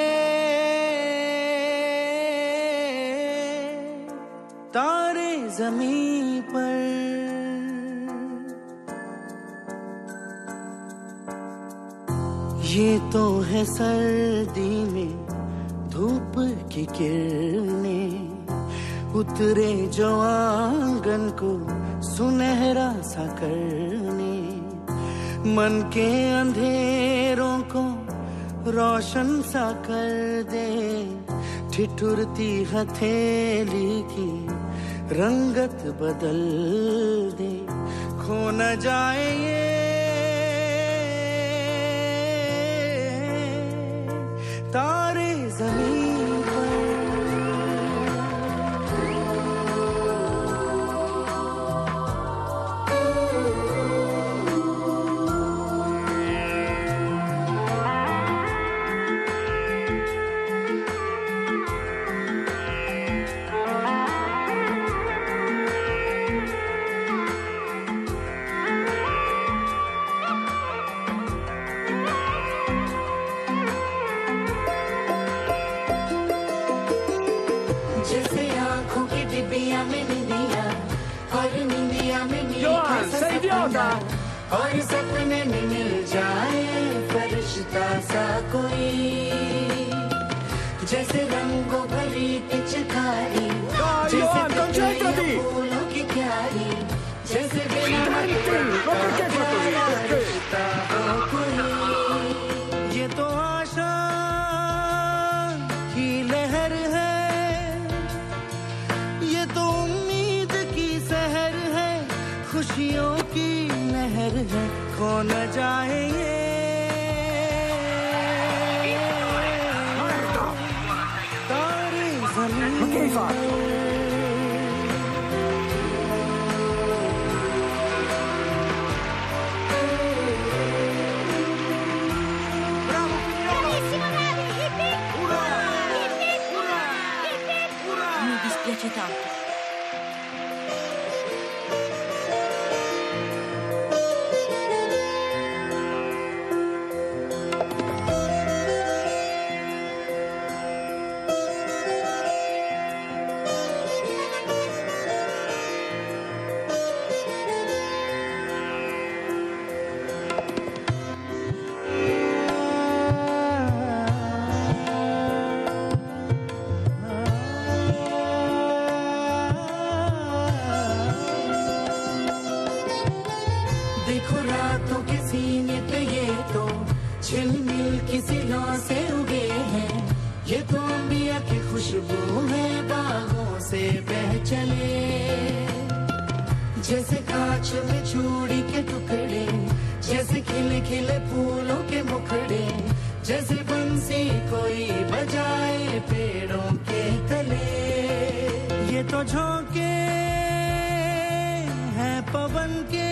तारे ज़मीं पर। ये तो है सर्दी में धूप की किरणें उतरे जो आंगन को सुनहरा सा करने मन के अंधेरों को रोशन सा कर दे ठिठुरती हथेली की रंगत बदल दे खो न जाए ये तारे ज़मीं पर। sei idiota! और सपने में मिल जाए फरिश्ता सा कोई जैसे रंगों भरी पिचकारी जैसे concentrati! फूलों की क्यारी जैसे बिना रिश्ता हो कोई ये तो आशा की लहर है ये तो उम्मीद की सहर है खुशियों की लहर है खो न जाए ये तारे ज़मीं पर। Mi dispiace tanto. देखो रातों के सीने पे ये तो झिलमिल किसी लौ से उगे हैं ये तो अंबिया की खुशबू है बागों से बह चले जैसे कांच में चूड़ी के टुकड़े जैसे खिले खिले फूलों के मुखड़े जैसे बंसी कोई बजाए पेड़ों के तले ये तो झोंके हैं पवन के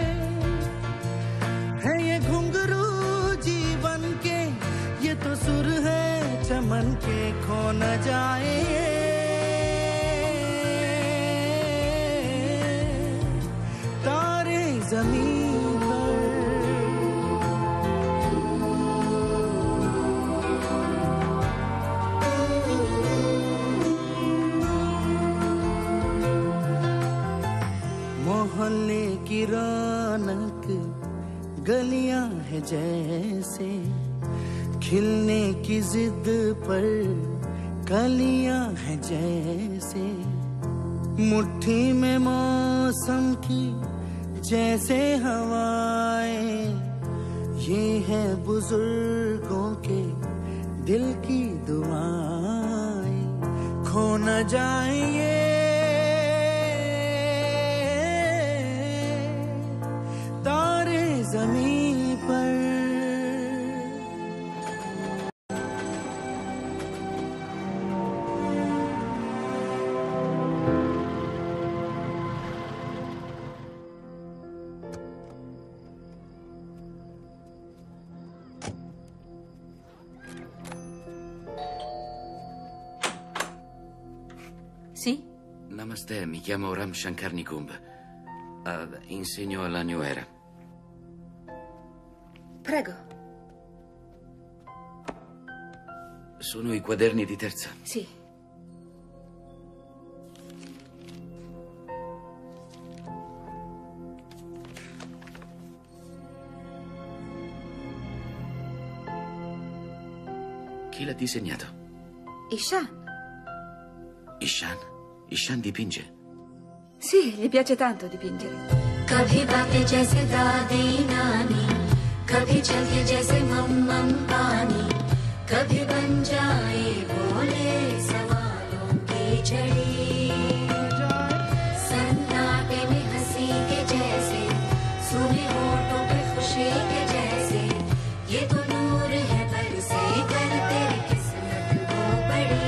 है ये घुंघरू जीवन के ये तो सुर है चमन के खो न जाए जमीन पर मोहल्ले की रौनक गलियां है जैसे खिलने की जिद पर कलियां है जैसे मुट्ठी में मौसम की जैसे हवाएं ये है बुजुर्गों के दिल की दुआएं खो न जाए ये तारे जमीन पर Sì? Namaste, mi chiamo Ram Shankar Nikumb. Insegno alla New Era. Prego. Sono i quaderni di terza. Sì. Chi l'ha disegnato? Ishan. Ishan? Ishan dipinge? Sì, gli piace tanto dipingere. कभी बातें जैसे दादी नानी कभी चलते जैसे मम्मम पानी कभी बन जाए बोले सवालों की झड़ी सन्नाटे में हंसी के जैसे सुने होठों पे खुशी के जैसे ये तो नूर है बरसे कर तेरी किस्मत को बड़ी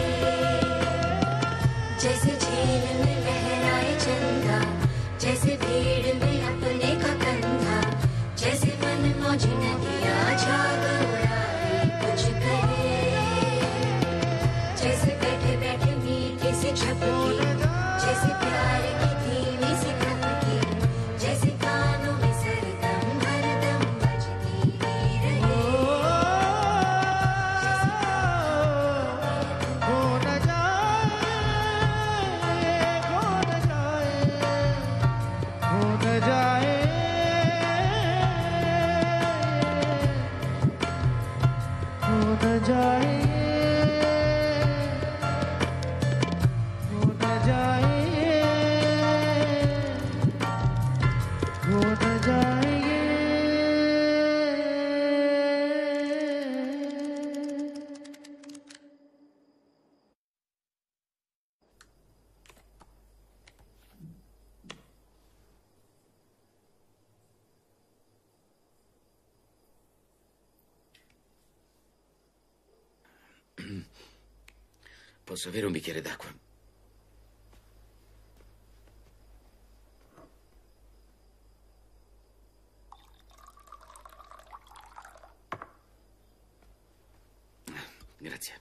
जैसे झील में लहराए चंदा जैसे भीड़ में अपने का कंधा जैसे मन मौज नदिया जागर उड़ाए कुछ कहे जैसे बैठे बैठे मीठी सी झपकी जैसे प्यार की धीमी सी धमकी जैसे कानों में सरदम हरदम बजती ही रहे खो न जाए खो न जाए खो न जाए खो न जाए Posso avere un bicchiere d'acqua? Grazie.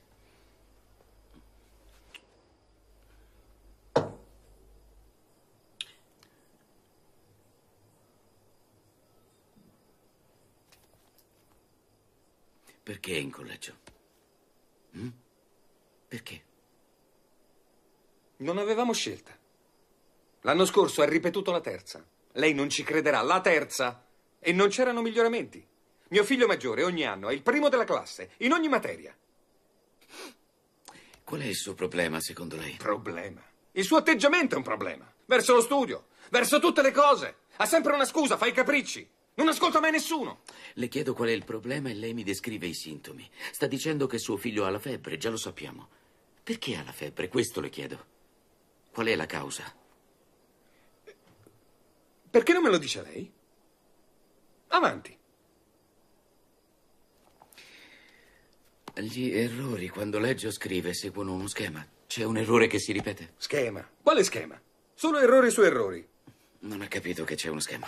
Perché in collegio? Perché? Non avevamo scelta. L'anno scorso ha ripetuto la terza. Lei non ci crederà, la terza. E non c'erano miglioramenti. Mio figlio maggiore ogni anno è il primo della classe, in ogni materia. Qual è il suo problema, secondo lei? Problema? Il suo atteggiamento è un problema. Verso lo studio, verso tutte le cose. Ha sempre una scusa, fa i capricci. Non ascolta mai nessuno. Le chiedo qual è il problema e lei mi descrive i sintomi. Sta dicendo che suo figlio ha la febbre, già lo sappiamo. Perché ha la febbre? Questo le chiedo. Qual è la causa? Perché non me lo dice lei? Avanti. Gli errori quando legge o scrive seguono uno schema. C'è un errore che si ripete? Schema? Quale schema? Solo errori su errori. Non ha capito che c'è uno schema.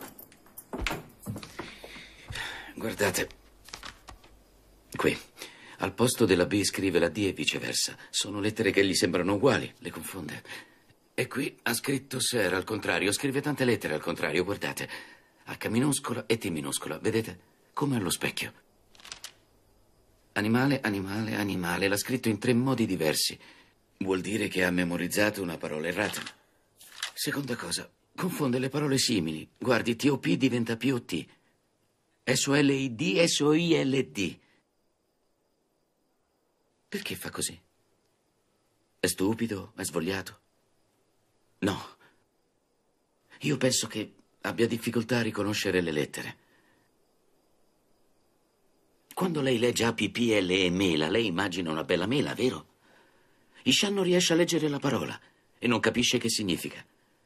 Guardate. Qui. Al posto della B scrive la D e viceversa. Sono lettere che gli sembrano uguali, le confonde. E qui ha scritto Sir al contrario, scrive tante lettere al contrario, guardate. H minuscola e T minuscola, vedete? Come allo specchio. Animale, animale, animale, l'ha scritto in 3 modi diversi. Vuol dire che ha memorizzato una parola errata. Seconda cosa, confonde le parole simili. Guardi, TOP diventa POT. SOLID, SOILD. Perché fa così? È stupido? È svogliato? No. Io penso che abbia difficoltà a riconoscere le lettere. Quando lei legge APPL e mela, lei immagina una bella mela, vero? Ishan non riesce a leggere la parola e non capisce che significa.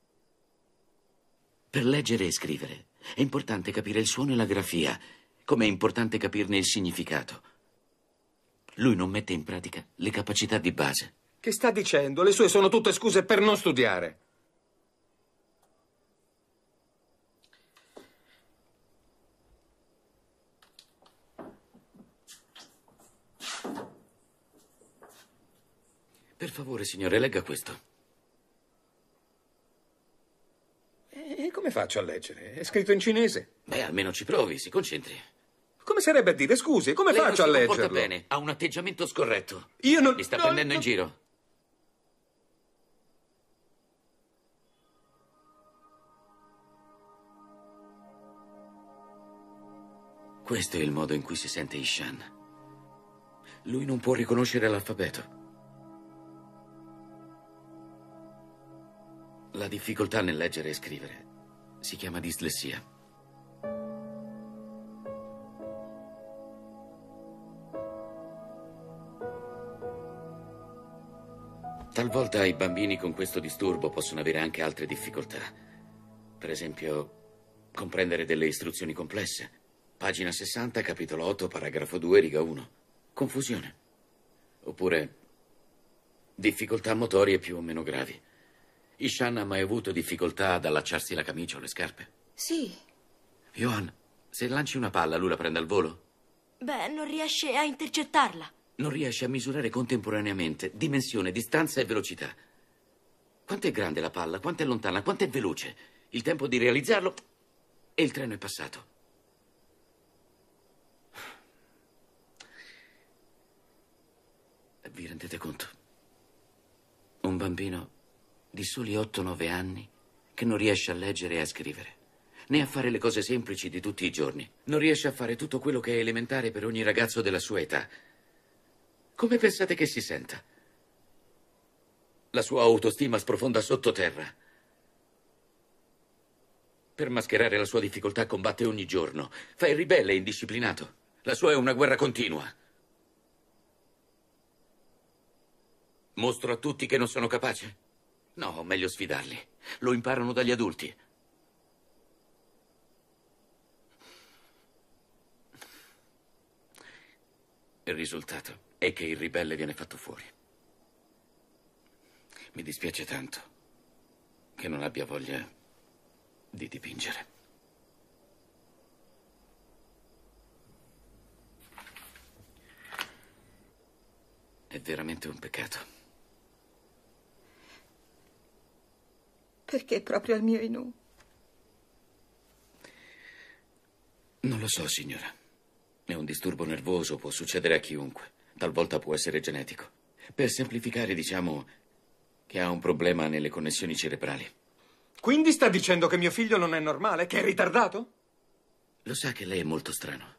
Per leggere e scrivere è importante capire il suono e la grafia, come è importante capirne il significato. Lui non mette in pratica le capacità di base. Che sta dicendo? Le sue sono tutte scuse per non studiare. Per favore, signore, legga questo. E come faccio a leggere? È scritto in cinese. Beh, almeno ci provi, si concentri. Come sarebbe a dire, scusi, come Lei faccio a non si comporta leggerlo? bene, ha un atteggiamento scorretto. Io non... Mi sta prendendo in giro. Questo è il modo in cui si sente Ishan. Lui non può riconoscere l'alfabeto. La difficoltà nel leggere e scrivere si chiama dislessia. Talvolta i bambini con questo disturbo possono avere anche altre difficoltà. Per esempio, comprendere delle istruzioni complesse. Pagina 60, capitolo 8, paragrafo 2, riga 1. Confusione. Oppure difficoltà motorie più o meno gravi. Ishan ha mai avuto difficoltà ad allacciarsi la camicia o le scarpe? Sì. Johan, se lanci una palla, lui la prende al volo? Beh, non riesce a intercettarla. Non riesce a misurare contemporaneamente dimensione, distanza e velocità. Quanto è grande la palla? Quanto è lontana? Quanto è veloce? Il tempo di realizzarlo e il treno è passato. Vi rendete conto? Un bambino di soli 8-9 anni che non riesce a leggere e a scrivere, né a fare le cose semplici di tutti i giorni. Non riesce a fare tutto quello che è elementare per ogni ragazzo della sua età. Come pensate che si senta? La sua autostima sprofonda sottoterra. Per mascherare la sua difficoltà combatte ogni giorno. Fa il ribelle e indisciplinato. La sua è una guerra continua. Mostro a tutti che non sono capace? No, meglio sfidarli. Lo imparano dagli adulti. Il risultato è che il ribelle viene fatto fuori. Mi dispiace tanto che non abbia voglia di dipingere. È veramente un peccato. Perché proprio al mio Inu? Non lo so, signora. È un disturbo nervoso, può succedere a chiunque. Talvolta può essere genetico. Per semplificare, diciamo che ha un problema nelle connessioni cerebrali. Quindi sta dicendo che mio figlio non è normale, che è ritardato? Lo sa che lei è molto strano.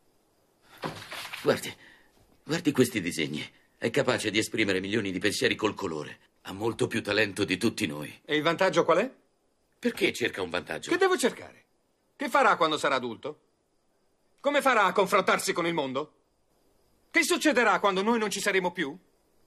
Guardi questi disegni. È capace di esprimere milioni di pensieri col colore. Ha molto più talento di tutti noi. E il vantaggio qual è? Perché cerca un vantaggio? Che devo cercare? Che farà quando sarà adulto? Come farà a confrontarsi con il mondo? Che succederà quando noi non ci saremo più?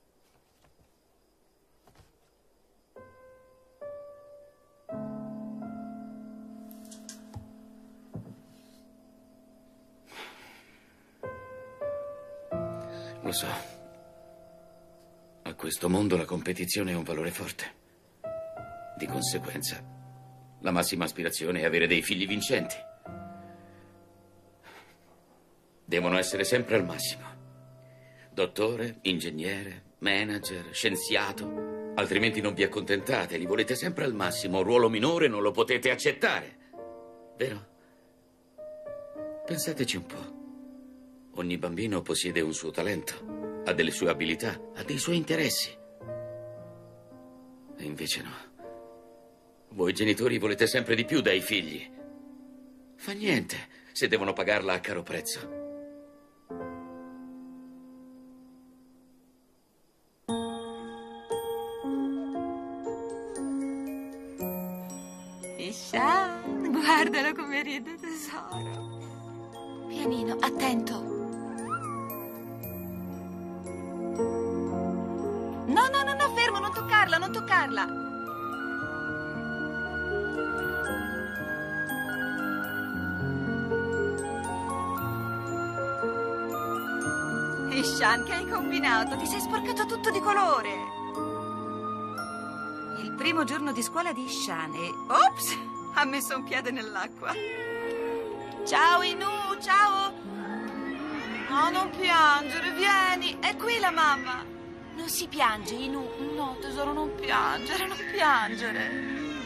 Lo so. A questo mondo la competizione è un valore forte. Di conseguenza, la massima aspirazione è avere dei figli vincenti. Devono essere sempre al massimo. Dottore, ingegnere, manager, scienziato. Altrimenti non vi accontentate, li volete sempre al massimo. Un ruolo minore non lo potete accettare. Vero? Pensateci un po'. Ogni bambino possiede un suo talento, ha delle sue abilità, ha dei suoi interessi. E invece no. Voi genitori volete sempre di più dai figli. Fa niente se devono pagarla a caro prezzo. Ishan, guardalo come ride, tesoro. Pianino, attento. No, fermo, non toccarla, non toccarla. Ishan, che hai combinato? Ti sei sporcato tutto di colore. Il primo giorno di scuola di Ishan e... Ops! Ha messo un piede nell'acqua. Ciao, Inu, ciao! No, non piangere, vieni. È qui la mamma. Non si piange, Inu. No, tesoro, non piangere, non piangere.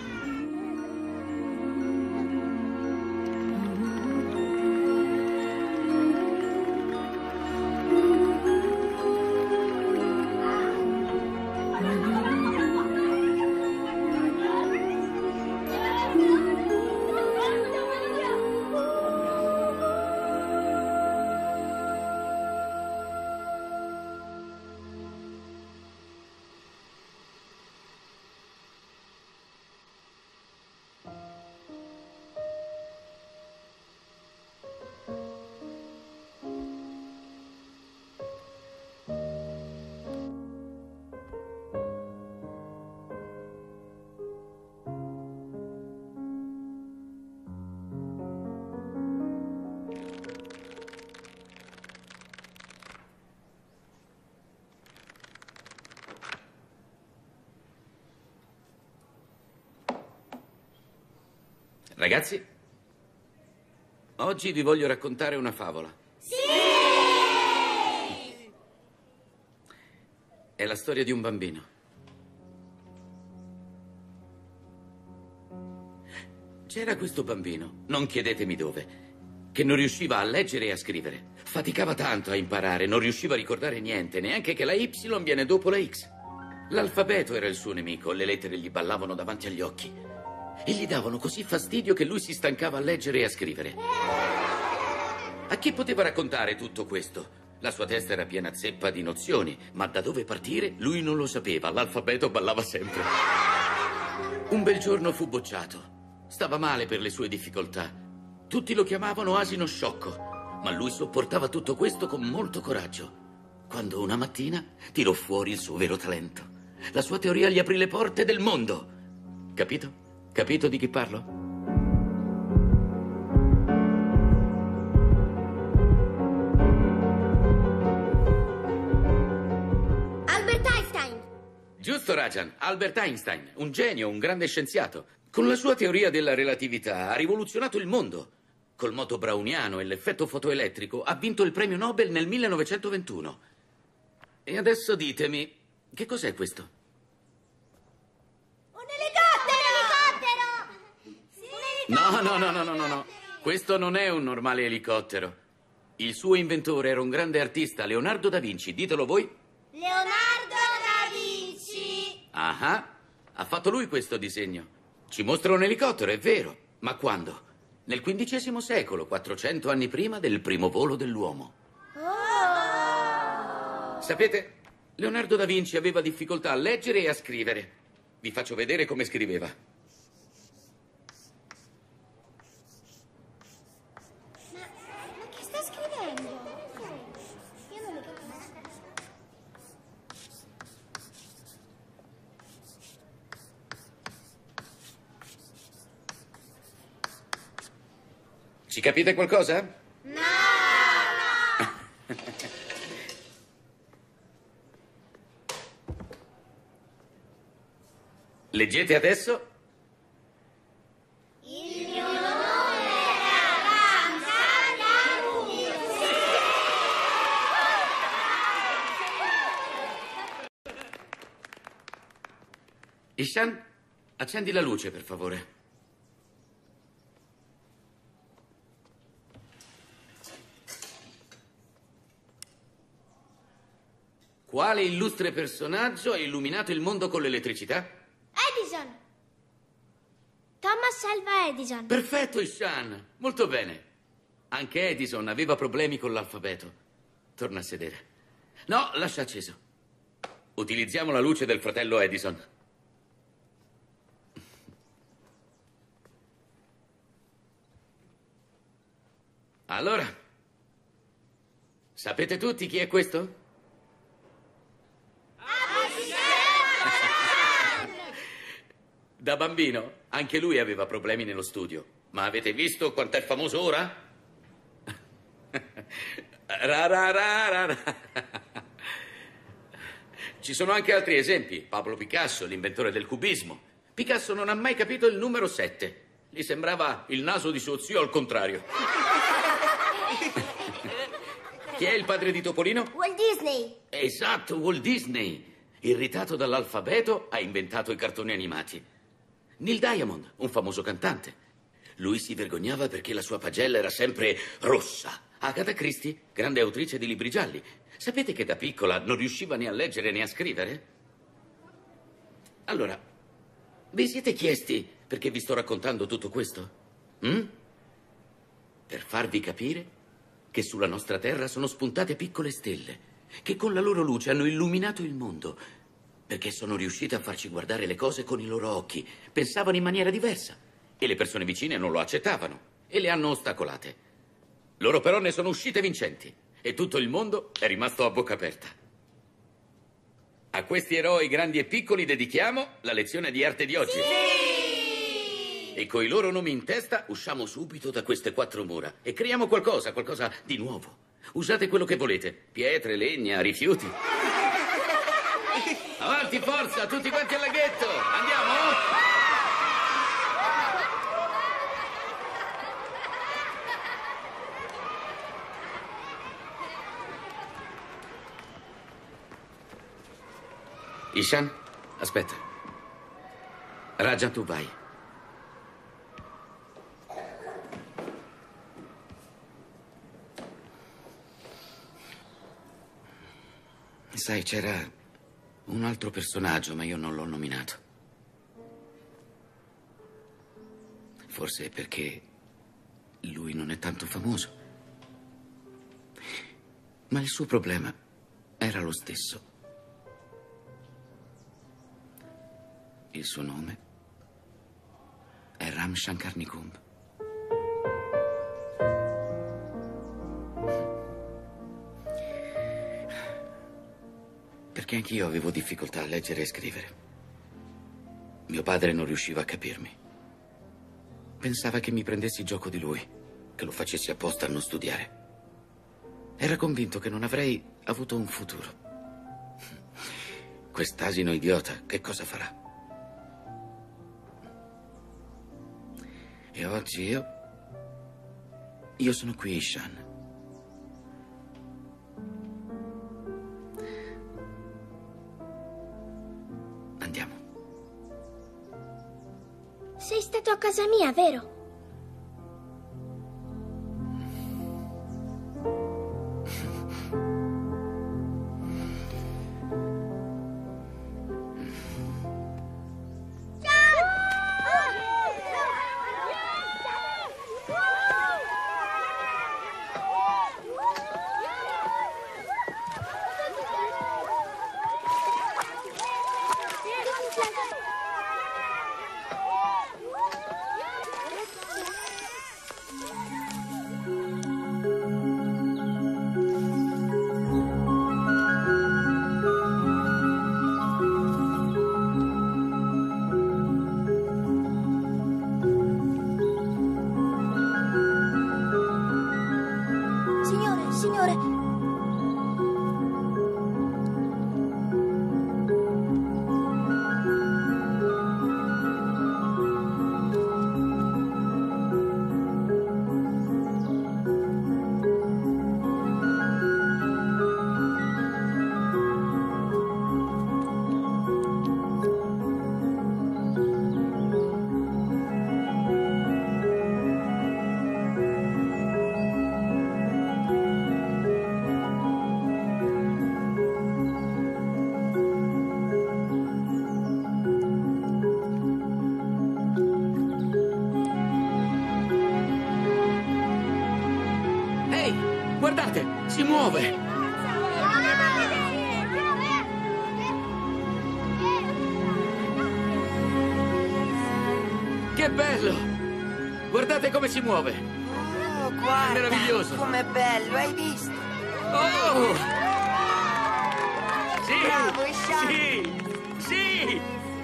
Ragazzi, oggi vi voglio raccontare una favola. Sì! È la storia di un bambino. C'era questo bambino, non chiedetemi dove, che non riusciva a leggere e a scrivere. Faticava tanto a imparare, non riusciva a ricordare niente, neanche che la Y viene dopo la X. L'alfabeto era il suo nemico, le lettere gli ballavano davanti agli occhi. E gli davano così fastidio che lui si stancava a leggere e a scrivere. A chi poteva raccontare tutto questo? La sua testa era piena zeppa di nozioni, ma da dove partire lui non lo sapeva, l'alfabeto ballava sempre. Un bel giorno fu bocciato. Stava male per le sue difficoltà. Tutti lo chiamavano asino sciocco, ma lui sopportava tutto questo con molto coraggio. Quando una mattina tirò fuori il suo vero talento. La sua teoria gli aprì le porte del mondo. Capito? Capito di chi parlo? Albert Einstein! Giusto, Rajan. Albert Einstein, un genio, un grande scienziato. Con la sua teoria della relatività ha rivoluzionato il mondo. Col moto browniano e l'effetto fotoelettrico ha vinto il premio Nobel nel 1921. E adesso ditemi, che cos'è questo? No. Questo non è un normale elicottero. Il suo inventore era un grande artista, Leonardo da Vinci. Ditelo voi. Leonardo da Vinci! Ah, ha fatto lui questo disegno. Ci mostra un elicottero, è vero. Ma quando? Nel XV secolo, 400 anni prima del primo volo dell'uomo. Oh! Sapete, Leonardo da Vinci aveva difficoltà a leggere e a scrivere. Vi faccio vedere come scriveva. Ci capite qualcosa? No! Leggete adesso. Il mio nome è Aranza Yaru. Ishan, accendi la luce, per favore. Quale illustre personaggio ha illuminato il mondo con l'elettricità? Edison! Thomas Alva Edison. Perfetto, Ishan. Molto bene. Anche Edison aveva problemi con l'alfabeto. Torna a sedere. No, lascia acceso. Utilizziamo la luce del fratello Edison. Allora, sapete tutti chi è questo? Da bambino anche lui aveva problemi nello studio. Ma avete visto quanto è famoso ora? Ra ra ra ra ra. Ci sono anche altri esempi. Pablo Picasso, l'inventore del cubismo. Picasso non ha mai capito il numero 7. Gli sembrava il naso di suo zio al contrario. Chi è il padre di Topolino? Walt Disney. Esatto, Walt Disney. Irritato dall'alfabeto, ha inventato i cartoni animati. Neil Diamond, un famoso cantante. Lui si vergognava perché la sua pagella era sempre rossa. Agatha Christie, grande autrice di libri gialli. Sapete che da piccola non riusciva né a leggere né a scrivere? Allora, vi siete chiesti perché vi sto raccontando tutto questo? Per farvi capire che sulla nostra Terra sono spuntate piccole stelle, che con la loro luce hanno illuminato il mondo, perché sono riuscite a farci guardare le cose con i loro occhi. Pensavano in maniera diversa e le persone vicine non lo accettavano e le hanno ostacolate. Loro però ne sono uscite vincenti e tutto il mondo è rimasto a bocca aperta. A questi eroi grandi e piccoli dedichiamo la lezione di arte di oggi. Sì! E coi loro nomi in testa usciamo subito da queste 4 mura e creiamo qualcosa di nuovo. Usate quello che volete, pietre, legna, rifiuti. Avanti, forza, tutti quanti al laghetto! Andiamo? Ishan, aspetta. Rajan, tu vai. Sai, c'era un altro personaggio, ma io non l'ho nominato. Forse perché lui non è tanto famoso. Ma il suo problema era lo stesso. Il suo nome è Ram Shankar Nikumb. Perché anch'io avevo difficoltà a leggere e scrivere. Mio padre non riusciva a capirmi. Pensava che mi prendessi gioco di lui, che lo facessi apposta a non studiare. Era convinto che non avrei avuto un futuro. Quest'asino idiota, che cosa farà? E oggi io sono qui, Ishan. Andiamo. Sei stato a casa mia, vero? muove! Che bello! Guardate come si muove! Oh, guarda! Meraviglioso! Com'è bello, hai visto? Oh! Sì! Bravo, Ishan! Sì! Sì!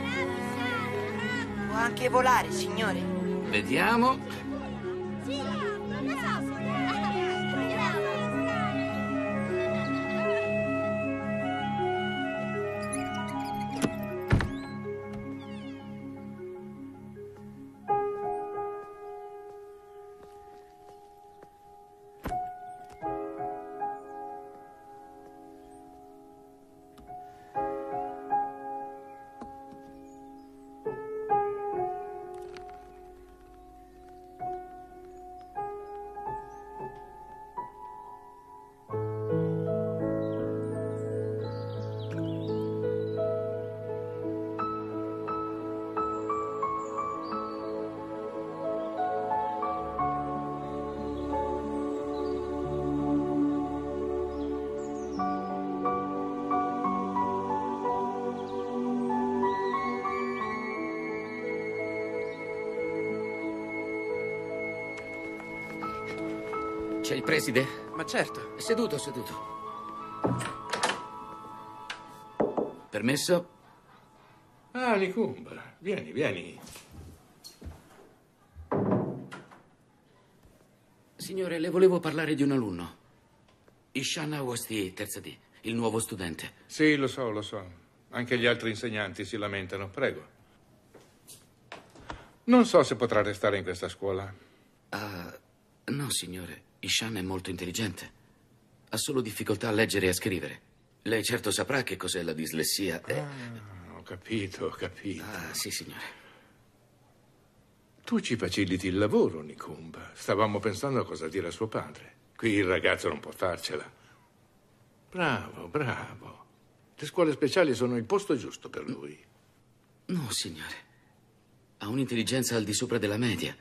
Può anche volare, signore. Vediamo. C'è il preside? Ma certo. Seduto, seduto. Permesso? Ah, Nikumba, vieni, vieni. Signore, le volevo parlare di un alunno. Ishan Awasti, terza D, il nuovo studente. Sì, lo so, lo so. Anche gli altri insegnanti si lamentano. Prego. Non so se potrà restare in questa scuola. No, signore. Ishan è molto intelligente. Ha solo difficoltà a leggere e a scrivere. Lei certo saprà che cos'è la dislessia. Ho capito, ho capito. Sì, signore. Tu ci faciliti il lavoro, Nikumba. Stavamo pensando a cosa dire a suo padre. Qui il ragazzo non può farcela. Bravo, bravo. Le scuole speciali sono il posto giusto per lui. No, signore. Ha un'intelligenza al di sopra della media.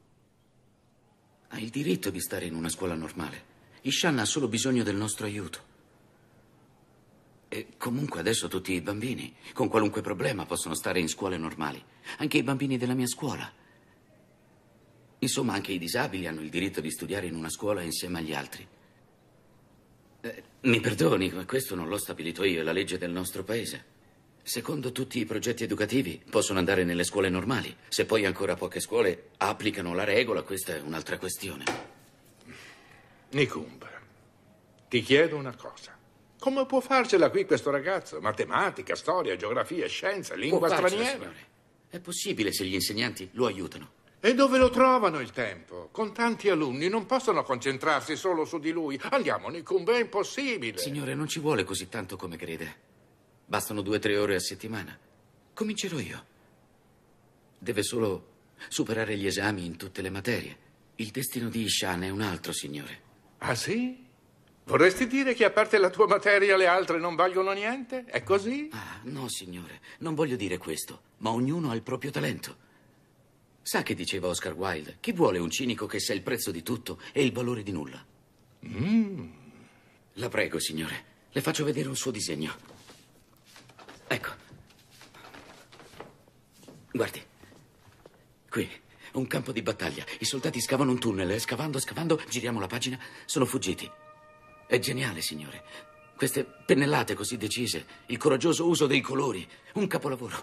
Ha il diritto di stare in una scuola normale. Ishan ha solo bisogno del nostro aiuto. E comunque adesso tutti i bambini, con qualunque problema, possono stare in scuole normali. Anche i bambini della mia scuola. Insomma, anche i disabili hanno il diritto di studiare in una scuola insieme agli altri. Mi perdoni, questo non l'ho stabilito io, è la legge del nostro paese. Secondo tutti i progetti educativi possono andare nelle scuole normali. Se poi ancora poche scuole applicano la regola, questa è un'altra questione. Nikumba, ti chiedo una cosa. Come può farcela qui questo ragazzo? Matematica, storia, geografia, scienza, lingua Può farcela, straniera. signore. È possibile se gli insegnanti lo aiutano. E dove lo trovano il tempo? Con tanti alunni non possono concentrarsi solo su di lui. Andiamo, Nikumba, è impossibile. Signore, non ci vuole così tanto come crede. Bastano 2 o 3 ore a settimana. Comincerò io. Deve solo superare gli esami in tutte le materie. Il destino di Ishan è un altro, signore. Ah, sì? Vorresti dire che a parte la tua materia le altre non valgono niente? È così? No, signore, non voglio dire questo, ma ognuno ha il proprio talento. Sa che diceva Oscar Wilde? Chi vuole un cinico che sa il prezzo di tutto e il valore di nulla? La prego, signore, le faccio vedere un suo disegno. Ecco. Guardi. Qui, un campo di battaglia. I soldati scavano un tunnel e scavando, giriamo la pagina, sono fuggiti. È geniale, signore. Queste pennellate così decise, il coraggioso uso dei colori, un capolavoro.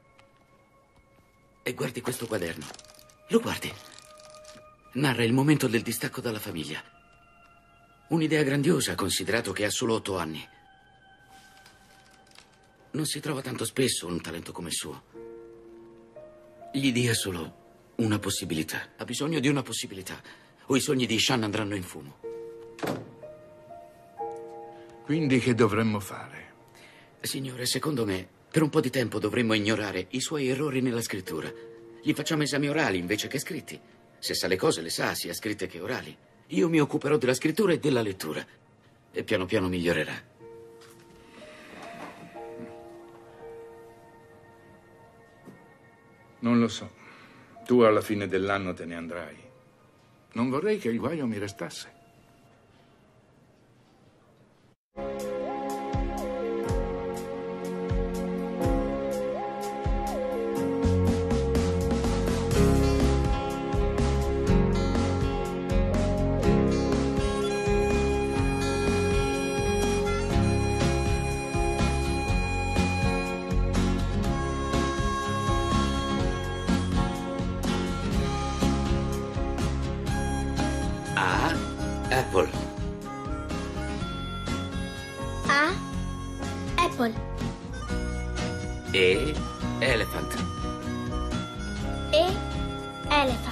E guardi questo quaderno. Lo guardi. Narra il momento del distacco dalla famiglia. Un'idea grandiosa, considerato che ha solo 8 anni. Non si trova tanto spesso un talento come il suo. Gli dia solo una possibilità. Ha bisogno di una possibilità. O i sogni di Ishan andranno in fumo. Quindi che dovremmo fare? Signore, secondo me, per un po' di tempo dovremmo ignorare i suoi errori nella scrittura. Gli facciamo esami orali invece che scritti. Se sa le cose le sa, sia scritte che orali. Io mi occuperò della scrittura e della lettura. E piano piano migliorerà. Non lo so. Tu alla fine dell'anno te ne andrai. Non vorrei che il guaio mi restasse. A. Apple. E. Elephant. E. Elephant.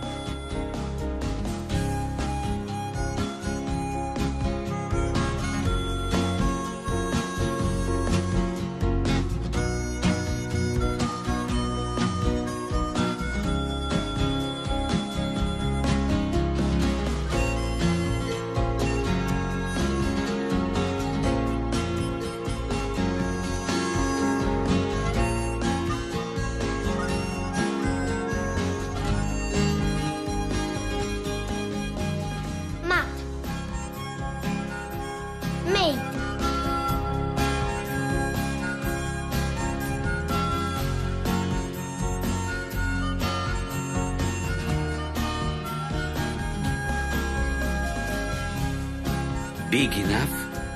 Big enough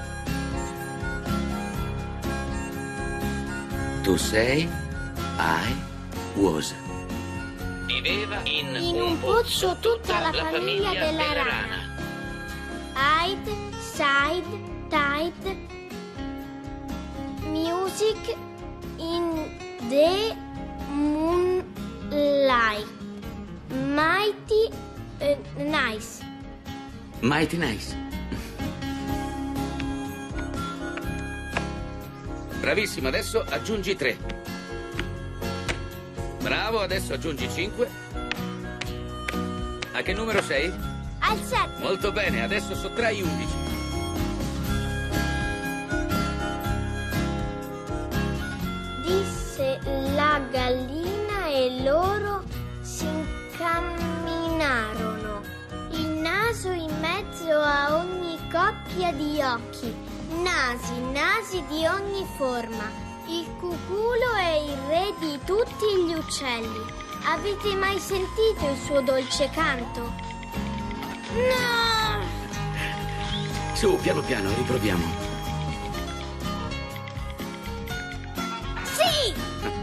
to say I was. Viveva In un pozzo tutta la famiglia della rana. Hide, side, tide. Music in the moonlight. Mighty nice. Mighty nice. Bravissimo, adesso aggiungi 3. Bravo, adesso aggiungi 5. A che numero sei? Al 7. Molto bene, adesso sottrai 11. Disse la gallina e loro si incamminarono. Il naso in mezzo a ogni coppia di occhi. Nasi di ogni forma. Il cuculo è il re di tutti gli uccelli. Avete mai sentito il suo dolce canto? No! Su, piano piano, riproviamo. Sì!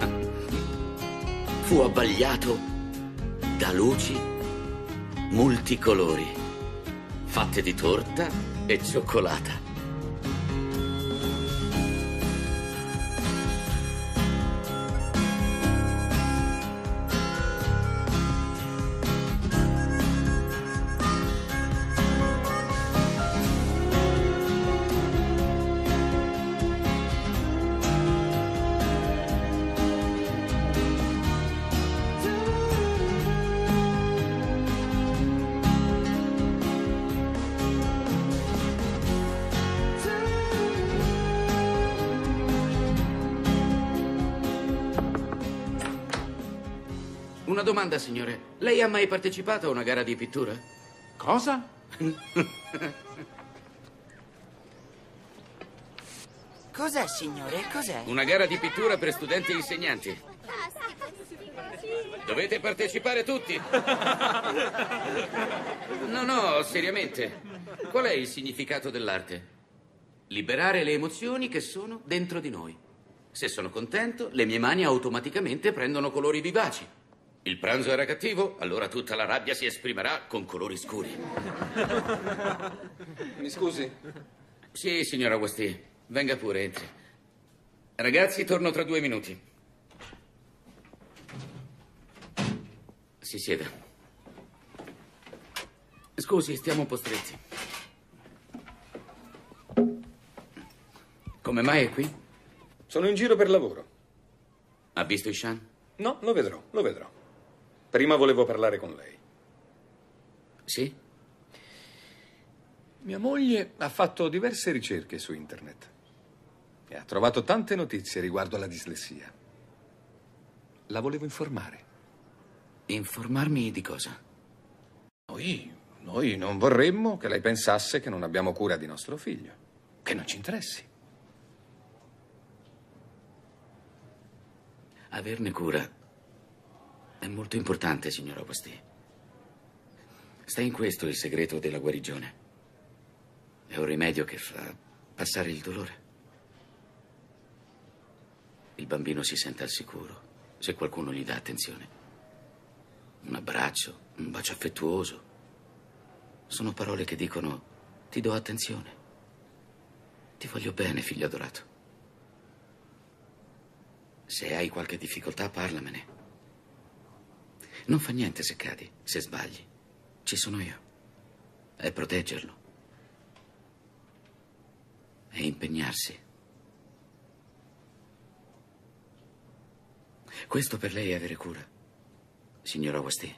Fu abbagliato da luci multicolori, fatte di torta e cioccolata. Una domanda, signore. Lei ha mai partecipato a una gara di pittura? Cosa? Cos'è, signore? Cos'è? Una gara di pittura per studenti e insegnanti. Dovete partecipare tutti. No, seriamente. Qual è il significato dell'arte? Liberare le emozioni che sono dentro di noi. Se sono contento, le mie mani automaticamente prendono colori vivaci. Il pranzo era cattivo, allora tutta la rabbia si esprimerà con colori scuri. Mi scusi? Sì, signora Westy, venga pure, entri. Ragazzi, torno tra 2 minuti. Si sieda. Scusi, stiamo un po' stretti. Come mai è qui? Sono in giro per lavoro. Ha visto Ishan? No, lo vedrò. Prima volevo parlare con lei. Sì? Mia moglie ha fatto diverse ricerche su internet e ha trovato tante notizie riguardo alla dislessia. La volevo informare. Informarmi di cosa? Noi non vorremmo che lei pensasse che non abbiamo cura di nostro figlio, che non ci interessi. Averne cura è molto importante, signora Westy. Sta in questo il segreto della guarigione. È un rimedio che fa passare il dolore. Il bambino si sente al sicuro se qualcuno gli dà attenzione. Un abbraccio, un bacio affettuoso. Sono parole che dicono: ti do attenzione. Ti voglio bene, figlio adorato. Se hai qualche difficoltà, parlamene. Non fa niente se cadi, se sbagli. Ci sono io. È proteggerlo. È impegnarsi. Questo per lei è avere cura, signora Wasti.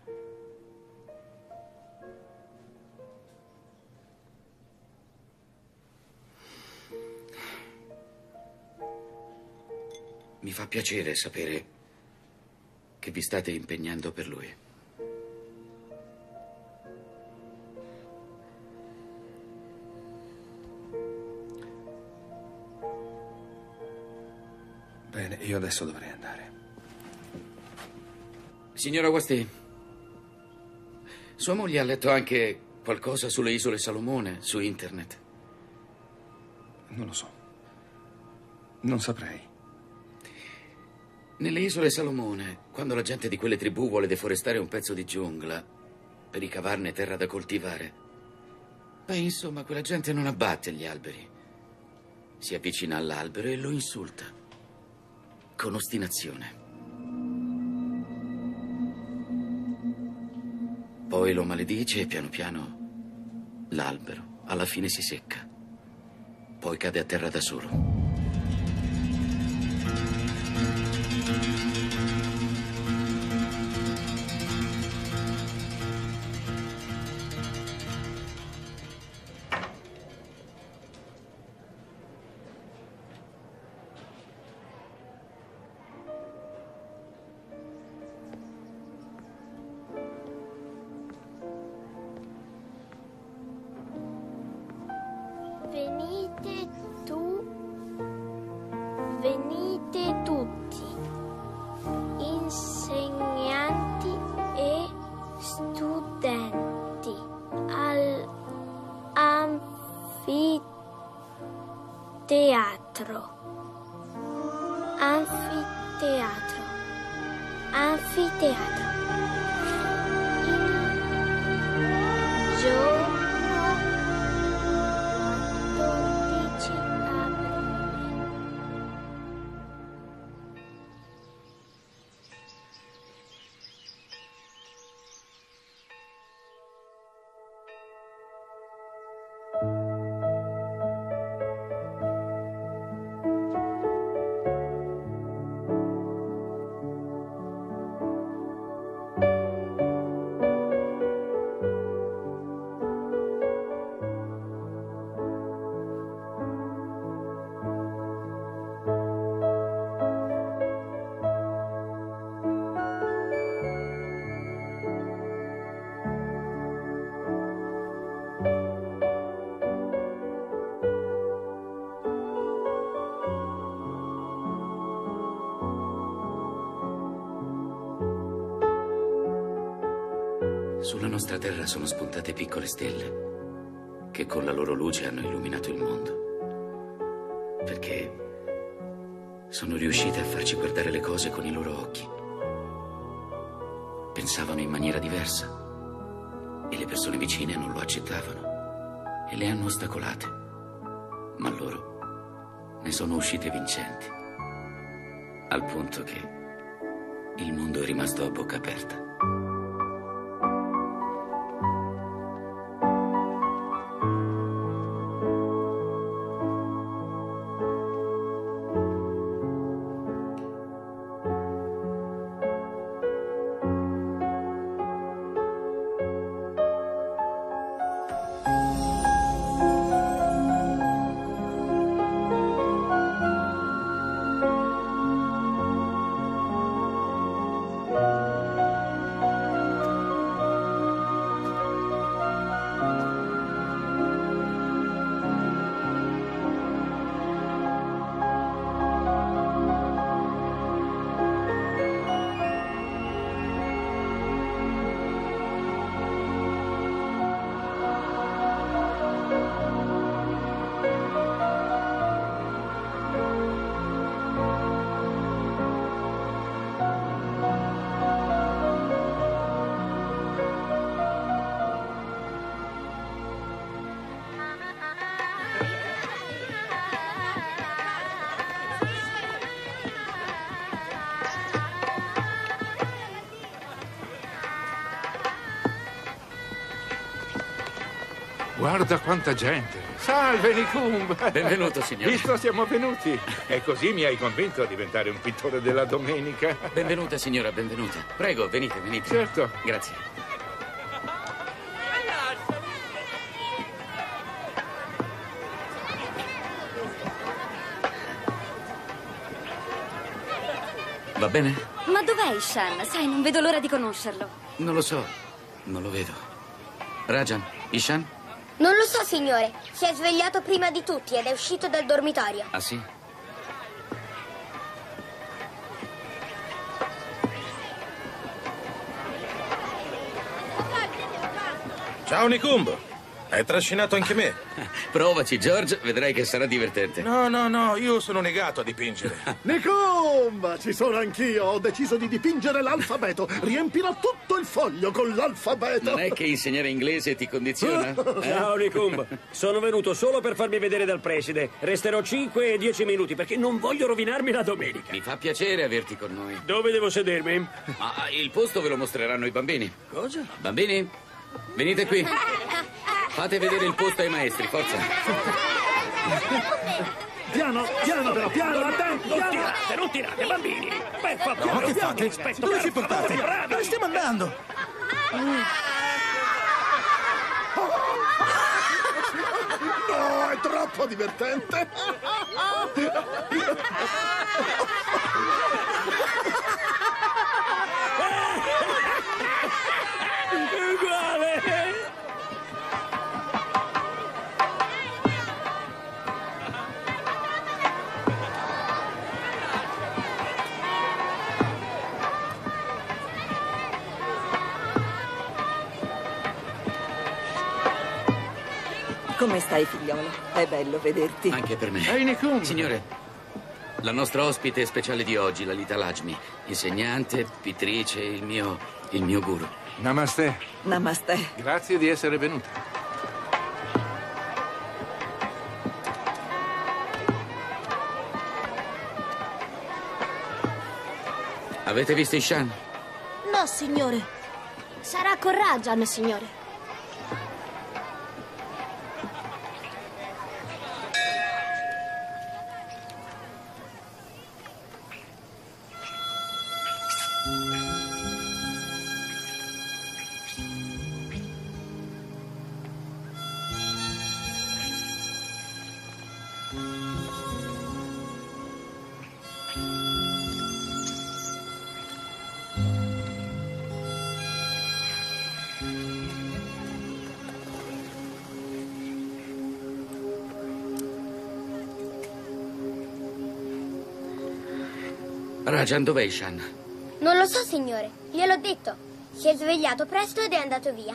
Mi fa piacere sapere che vi state impegnando per lui. Bene, io adesso dovrei andare. Signora Wasti, sua moglie ha letto anche qualcosa sulle isole Salomone, su internet? Non lo so. Non saprei. Nelle isole Salomone, quando la gente di quelle tribù vuole deforestare un pezzo di giungla per ricavarne terra da coltivare, beh, insomma, quella gente non abbatte gli alberi. Si avvicina all'albero e lo insulta con ostinazione. Poi lo maledice e piano piano l'albero alla fine si secca. Poi cade a terra da solo. Venite tutti, insegnanti e studenti, all'anfiteatro. Anfiteatro. Il giorno 12 aprile. Sulla nostra terra sono spuntate piccole stelle che con la loro luce hanno illuminato il mondo, perché sono riuscite a farci guardare le cose con i loro occhi. Pensavano in maniera diversa e le persone vicine non lo accettavano e le hanno ostacolate, ma loro ne sono uscite vincenti, al punto che il mondo è rimasto a bocca aperta. Guarda quanta gente. Salve, Nicumba. Benvenuto, signore. Visto siamo venuti. E così mi hai convinto a diventare un pittore della domenica. Benvenuta, signora, benvenuta. Prego, venite, venite. Certo. Grazie. Va bene? Ma dov'è Ishan? Sai, non vedo l'ora di conoscerlo. Non lo so. Non lo vedo. Rajan, Ishan? Non lo so, signore. Si è svegliato prima di tutti ed è uscito dal dormitorio. Ah, sì? Ciao, Nicumbo. Hai trascinato anche me. Provaci, George, vedrai che sarà divertente. No, io sono negato a dipingere. Nicumba, ci sono anch'io. Ho deciso di dipingere l'alfabeto. Riempirò tutto il foglio con l'alfabeto. Non è che insegnare inglese ti condiziona? Ciao, Nicumba. Sono venuto solo per farmi vedere dal preside. Resterò 5 e 10 minuti perché non voglio rovinarmi la domenica. Mi fa piacere averti con noi. Dove devo sedermi? Ma il posto ve lo mostreranno i bambini. Cosa? Bambini, venite qui. Fate vedere il posto ai maestri, forza. Piano, però, piano, attenti. Non tirate, bambini. Per favore, No, che fate? rispetto, Dove per ci portate? favore, bravi. Dove stiamo andando? No, è troppo divertente. Uguale. Come stai, figliolo? È bello vederti. Anche per me. Ehi, Nicumba. Signore, la nostra ospite speciale di oggi, la Lita Lajmi, insegnante, pittrice, il mio guru. Namaste. Namaste. Grazie di essere venuta. Avete visto Ishan? No, signore. Sarà con Rajan, signore. Rajan, dov'è Ishan? Non lo so, signore. Gliel'ho detto. Si è svegliato presto ed è andato via.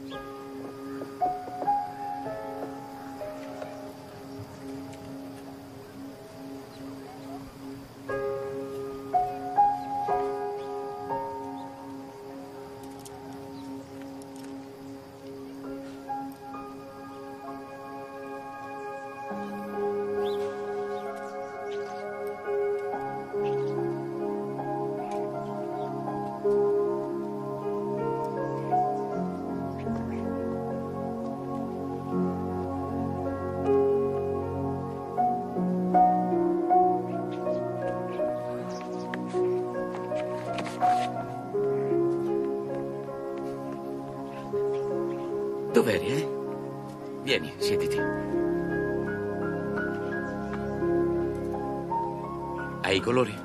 Dov'eri, eh? Vieni, siediti. Hai i colori?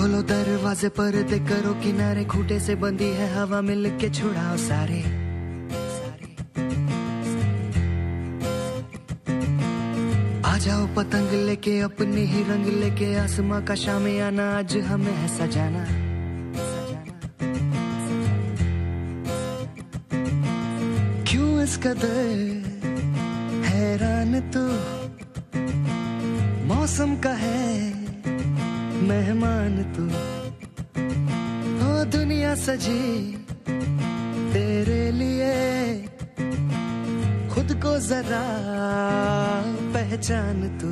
खोलो दरवाजे पर्दे करो किनारे खूंटे से बंदी है हवा मिल के छुड़ाओ सारे आ जाओ पतंग लेके अपने ही रंग लेके आसमां का शामियाना आज हमें है सजाना क्यों इस कदर हैरान तू मौसम का है मेहमान तू हो दुनिया सजी तेरे लिए खुद को जरा पहचान तू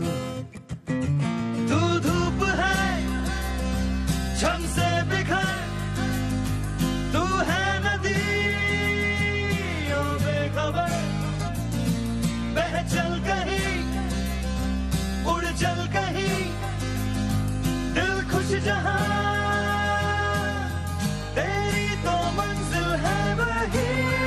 धूप है झम से बिखर तू है नदी ओ बेखबर बह चल कहीं उड़ चल कहीं दिल खुश जहां तेरी तो मंजिल है वही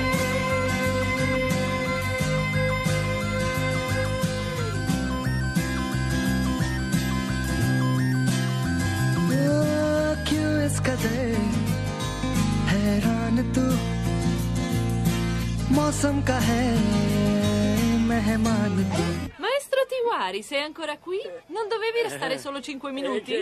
क्यों इस कदर हैरान तू मौसम का है मेहमान तू Maestro Tiwari, sei ancora qui? Non dovevi restare solo 5 minuti?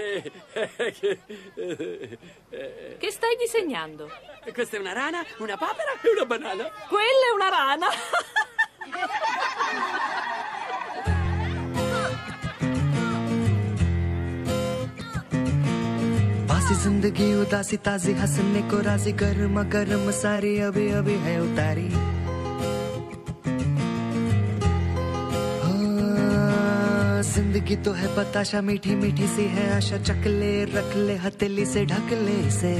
Che stai disegnando? Questa è una rana, una papera e una banana. Quella è una rana! बासी जिंदगी उदासी ताजी हंसने को राजी गर्मा गर्म सारी अभी अभी है उतारी जिंदगी तो है बताशा मीठी मीठी सी है आशा चकले रख ले हथेली से ढक ले इसे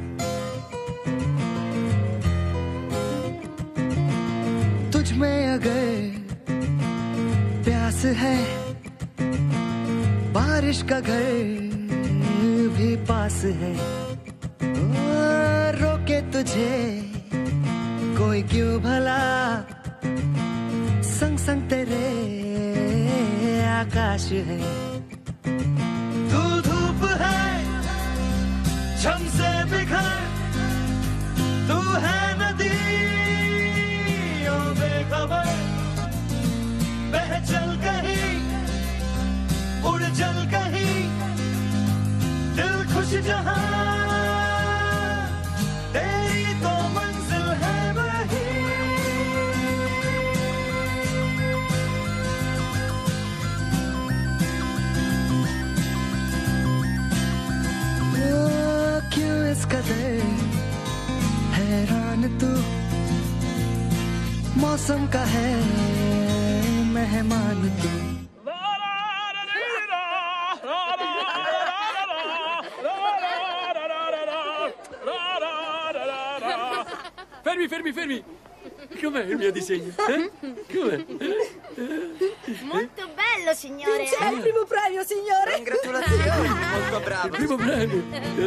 तुझ में अगर प्यास है बारिश का घर भी पास है रोके तुझे कोई क्यों भला संग संग तेरे आकाश है तू धूप है झम से बिखर तू है नदी ओ बेखबर बह चल कहीं उड़ चल कहीं दिल खुश जहां तेरी तो मंजिल है वही क्यों इस कदर हैरान तू मौसम का है मेहमान तू Fermi! Com'è il mio disegno? Com'è? Molto bello, signore. C'è il primo premio, signore. Congratulazioni, molto bravo. Il primo premio.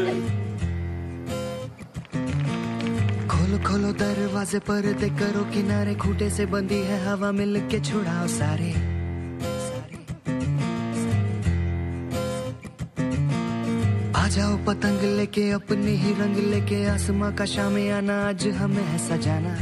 खोलो खोलो दरवाजे पर्दे करो किनारे खूंटे से बंदी है हवा मिल के छुड़ाओ सारे आ जाओ पतंग लेके अपने ही रंग लेके आसमां का शामियाना आज हमें है सजाना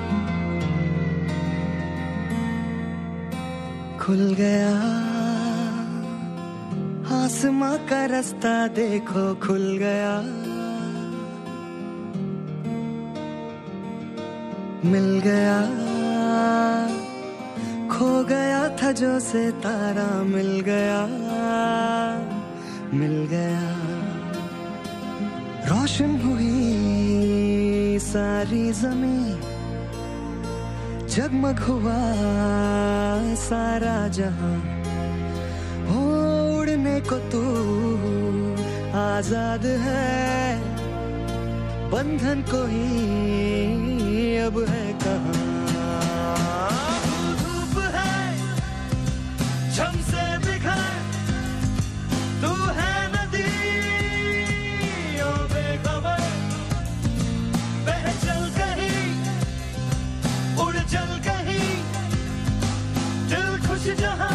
खुल गया आसमां का रास्ता देखो खुल गया, मिल गया, खो गया था जो सितारा, मिल गया, मिल गया। रोशन हुई सारी जमीन, जगमग हुआ सारा जहां, हो उड़ने को तू आजाद है, बंधन कोई अब है कहाँ। धूप है झम से बिखर, तू है नदी ओ बेखबर, बह चल कहीं, उड़ चल कहीं, दिल खुश जहां,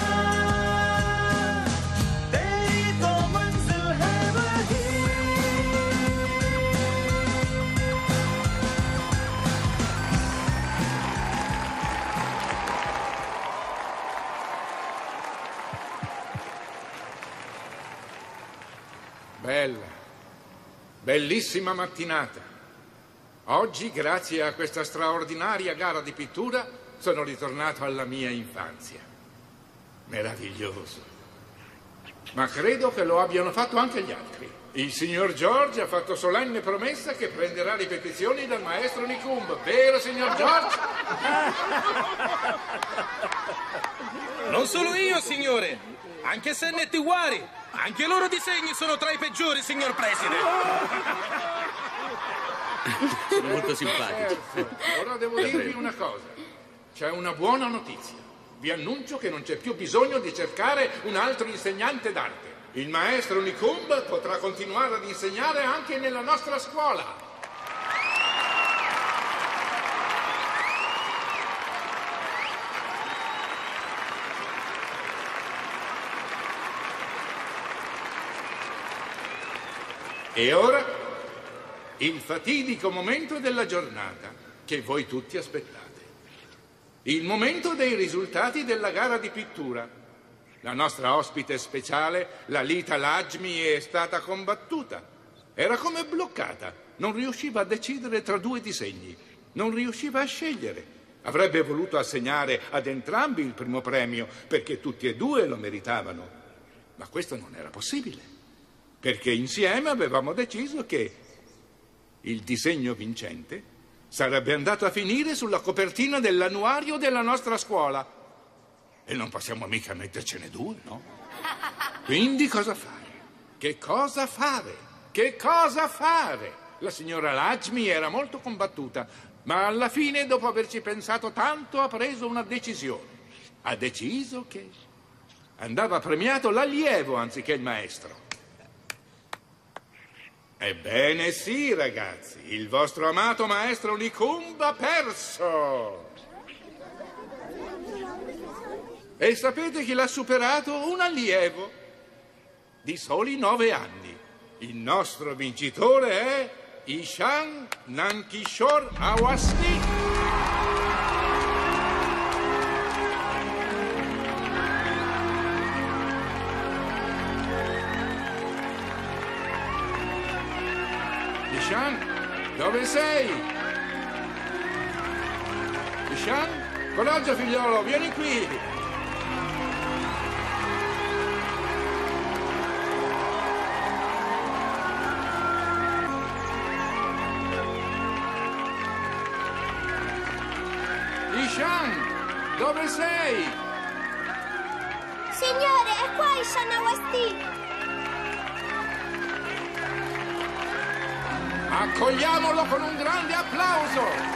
तेरी तो मंजिल है वही। Bella, bellissima mattinata. Oggi, grazie a questa straordinaria gara di pittura, sono ritornato alla mia infanzia. Meraviglioso. Ma credo che lo abbiano fatto anche gli altri. Il signor George ha fatto solenne promessa che prenderà ripetizioni dal maestro Nicumbo. Vero, signor George? Non solo io, signore. Anche Sen e Tiwari. Anche i loro disegni sono tra i peggiori, signor Presidente. Sono molto simpatici. Ora devo dirvi una cosa. C'è una buona notizia. Vi annuncio che non c'è più bisogno di cercare un altro insegnante d'arte. Il maestro Nicumbo potrà continuare ad insegnare anche nella nostra scuola. E ora il fatidico momento della giornata che voi tutti aspettate. Il momento dei risultati della gara di pittura. La nostra ospite speciale, Lalita Lajmi, è stata combattuta. Era come bloccata. Non riusciva a decidere tra due disegni. Non riusciva a scegliere. Avrebbe voluto assegnare ad entrambi il primo premio perché tutti e due lo meritavano. Ma questo non era possibile. Perché insieme avevamo deciso che il disegno vincente sarebbe andato a finire sulla copertina dell'annuario della nostra scuola. E non possiamo mica mettercene due, no? Quindi cosa fare? Che cosa fare? Che cosa fare? La signora Lajmi era molto combattuta, ma alla fine, dopo averci pensato tanto, ha preso una decisione. Ha deciso che andava premiato l'allievo anziché il maestro. Ebbene sì, ragazzi, il vostro amato maestro Nicumbo ha perso. E sapete chi l'ha superato? Un allievo di soli 9 anni. Il nostro vincitore è Ishan Nankishore Awasthi. Ishan, dove sei? Ishan? Coraggio, figliolo, vieni qui! Ishan, dove sei? Signore, è qua Ishan Awasthi! Accogliamolo con un grande applauso!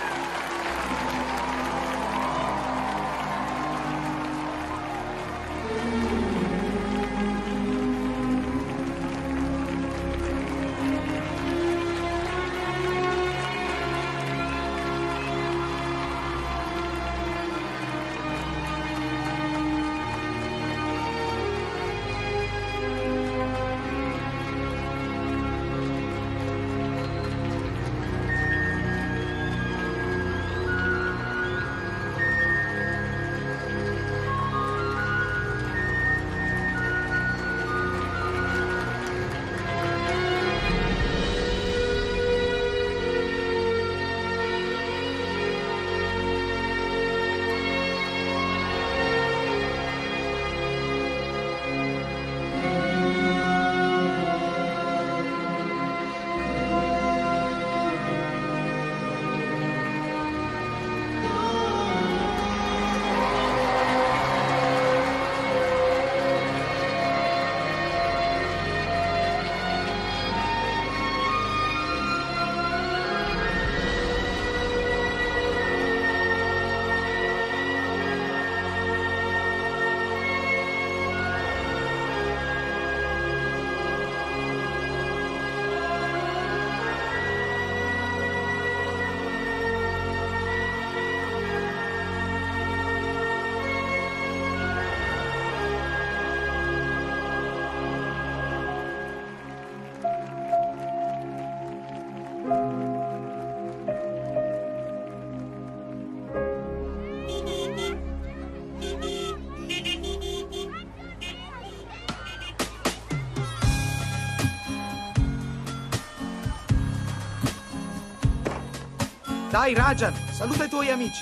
Dai, Rajan, saluta i tuoi amici.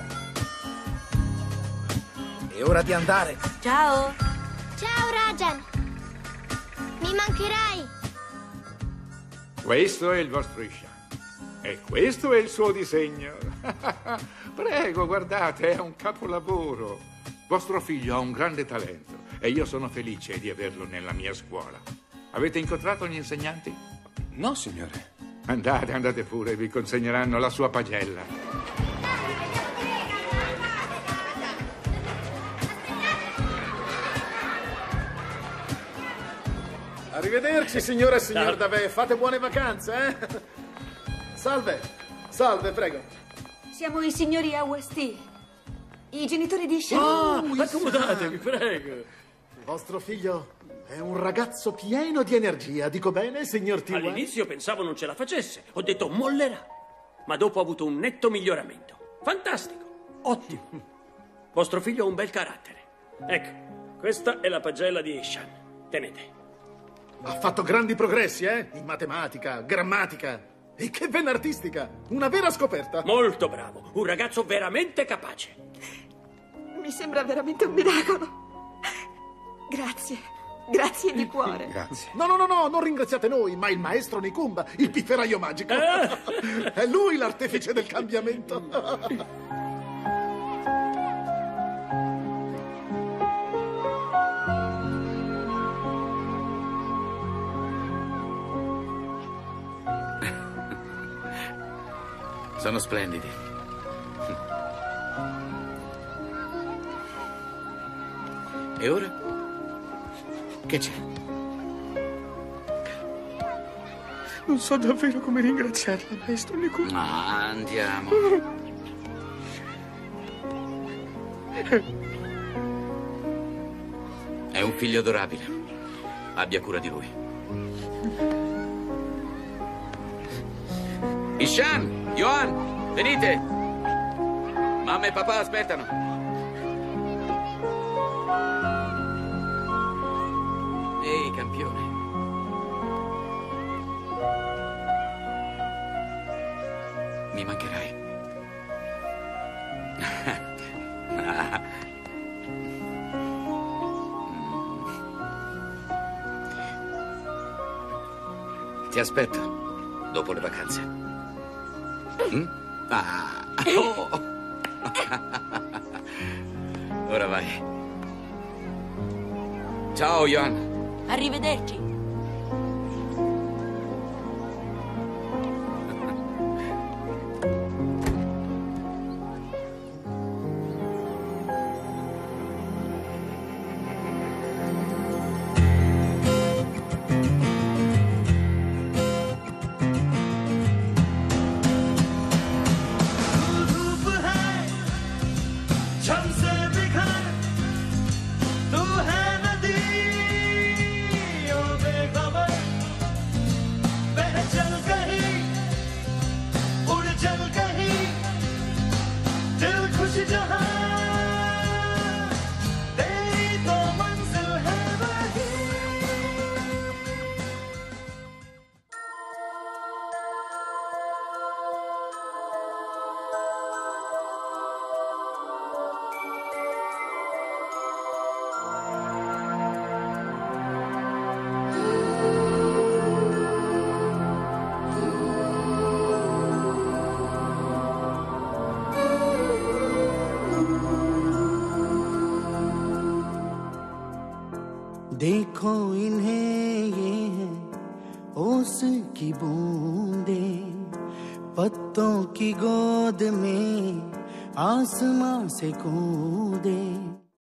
È ora di andare. Ciao. Ciao, Rajan. Mi mancherai. Questo è il vostro Ishan. E questo è il suo disegno. Prego, guardate, è un capolavoro. Vostro figlio ha un grande talento e io sono felice di averlo nella mia scuola. Avete incontrato gli insegnanti? No, signore. Andate pure, vi consegneranno la sua pagella. Arrivederci, signora e signor Davè. Fate buone vacanze, eh? Salve. Salve, prego. Siamo i signori AUST, i genitori di Sean. Accomodatevi, prego. Vostro figlio è un ragazzo pieno di energia. Dico bene, signor T. All'inizio pensavo non ce la facesse. Ho detto mollerà. Ma dopo ha avuto un netto miglioramento. Fantastico. Ottimo. Vostro figlio ha un bel carattere. Ecco, questa è la pagella di Ishan. Tenete. Ha fatto grandi progressi, in matematica, grammatica. E che penna artistica! Una vera scoperta! Molto bravo, un ragazzo veramente capace. Mi sembra veramente un miracolo. Grazie di cuore. Grazie. No, non ringraziate noi, ma il maestro Nikumba, il pifferaio magico. È lui l'artefice del cambiamento. Sono splendidi. E ora? Che c'è? Non so davvero come ringraziarla, maestro Nikumba. Ma andiamo. È un figlio adorabile. Abbia cura di lui. Ishan, Johan, venite. Mamma e papà aspettano. Ehi, campione. Mi mancherai. Ti aspetto dopo le vacanze. Ora vai. Ciao, Johan. Arrivederci. देखो इन्हें ये है ओस की बूंदें पत्तों की गोद में आसमां से कूदे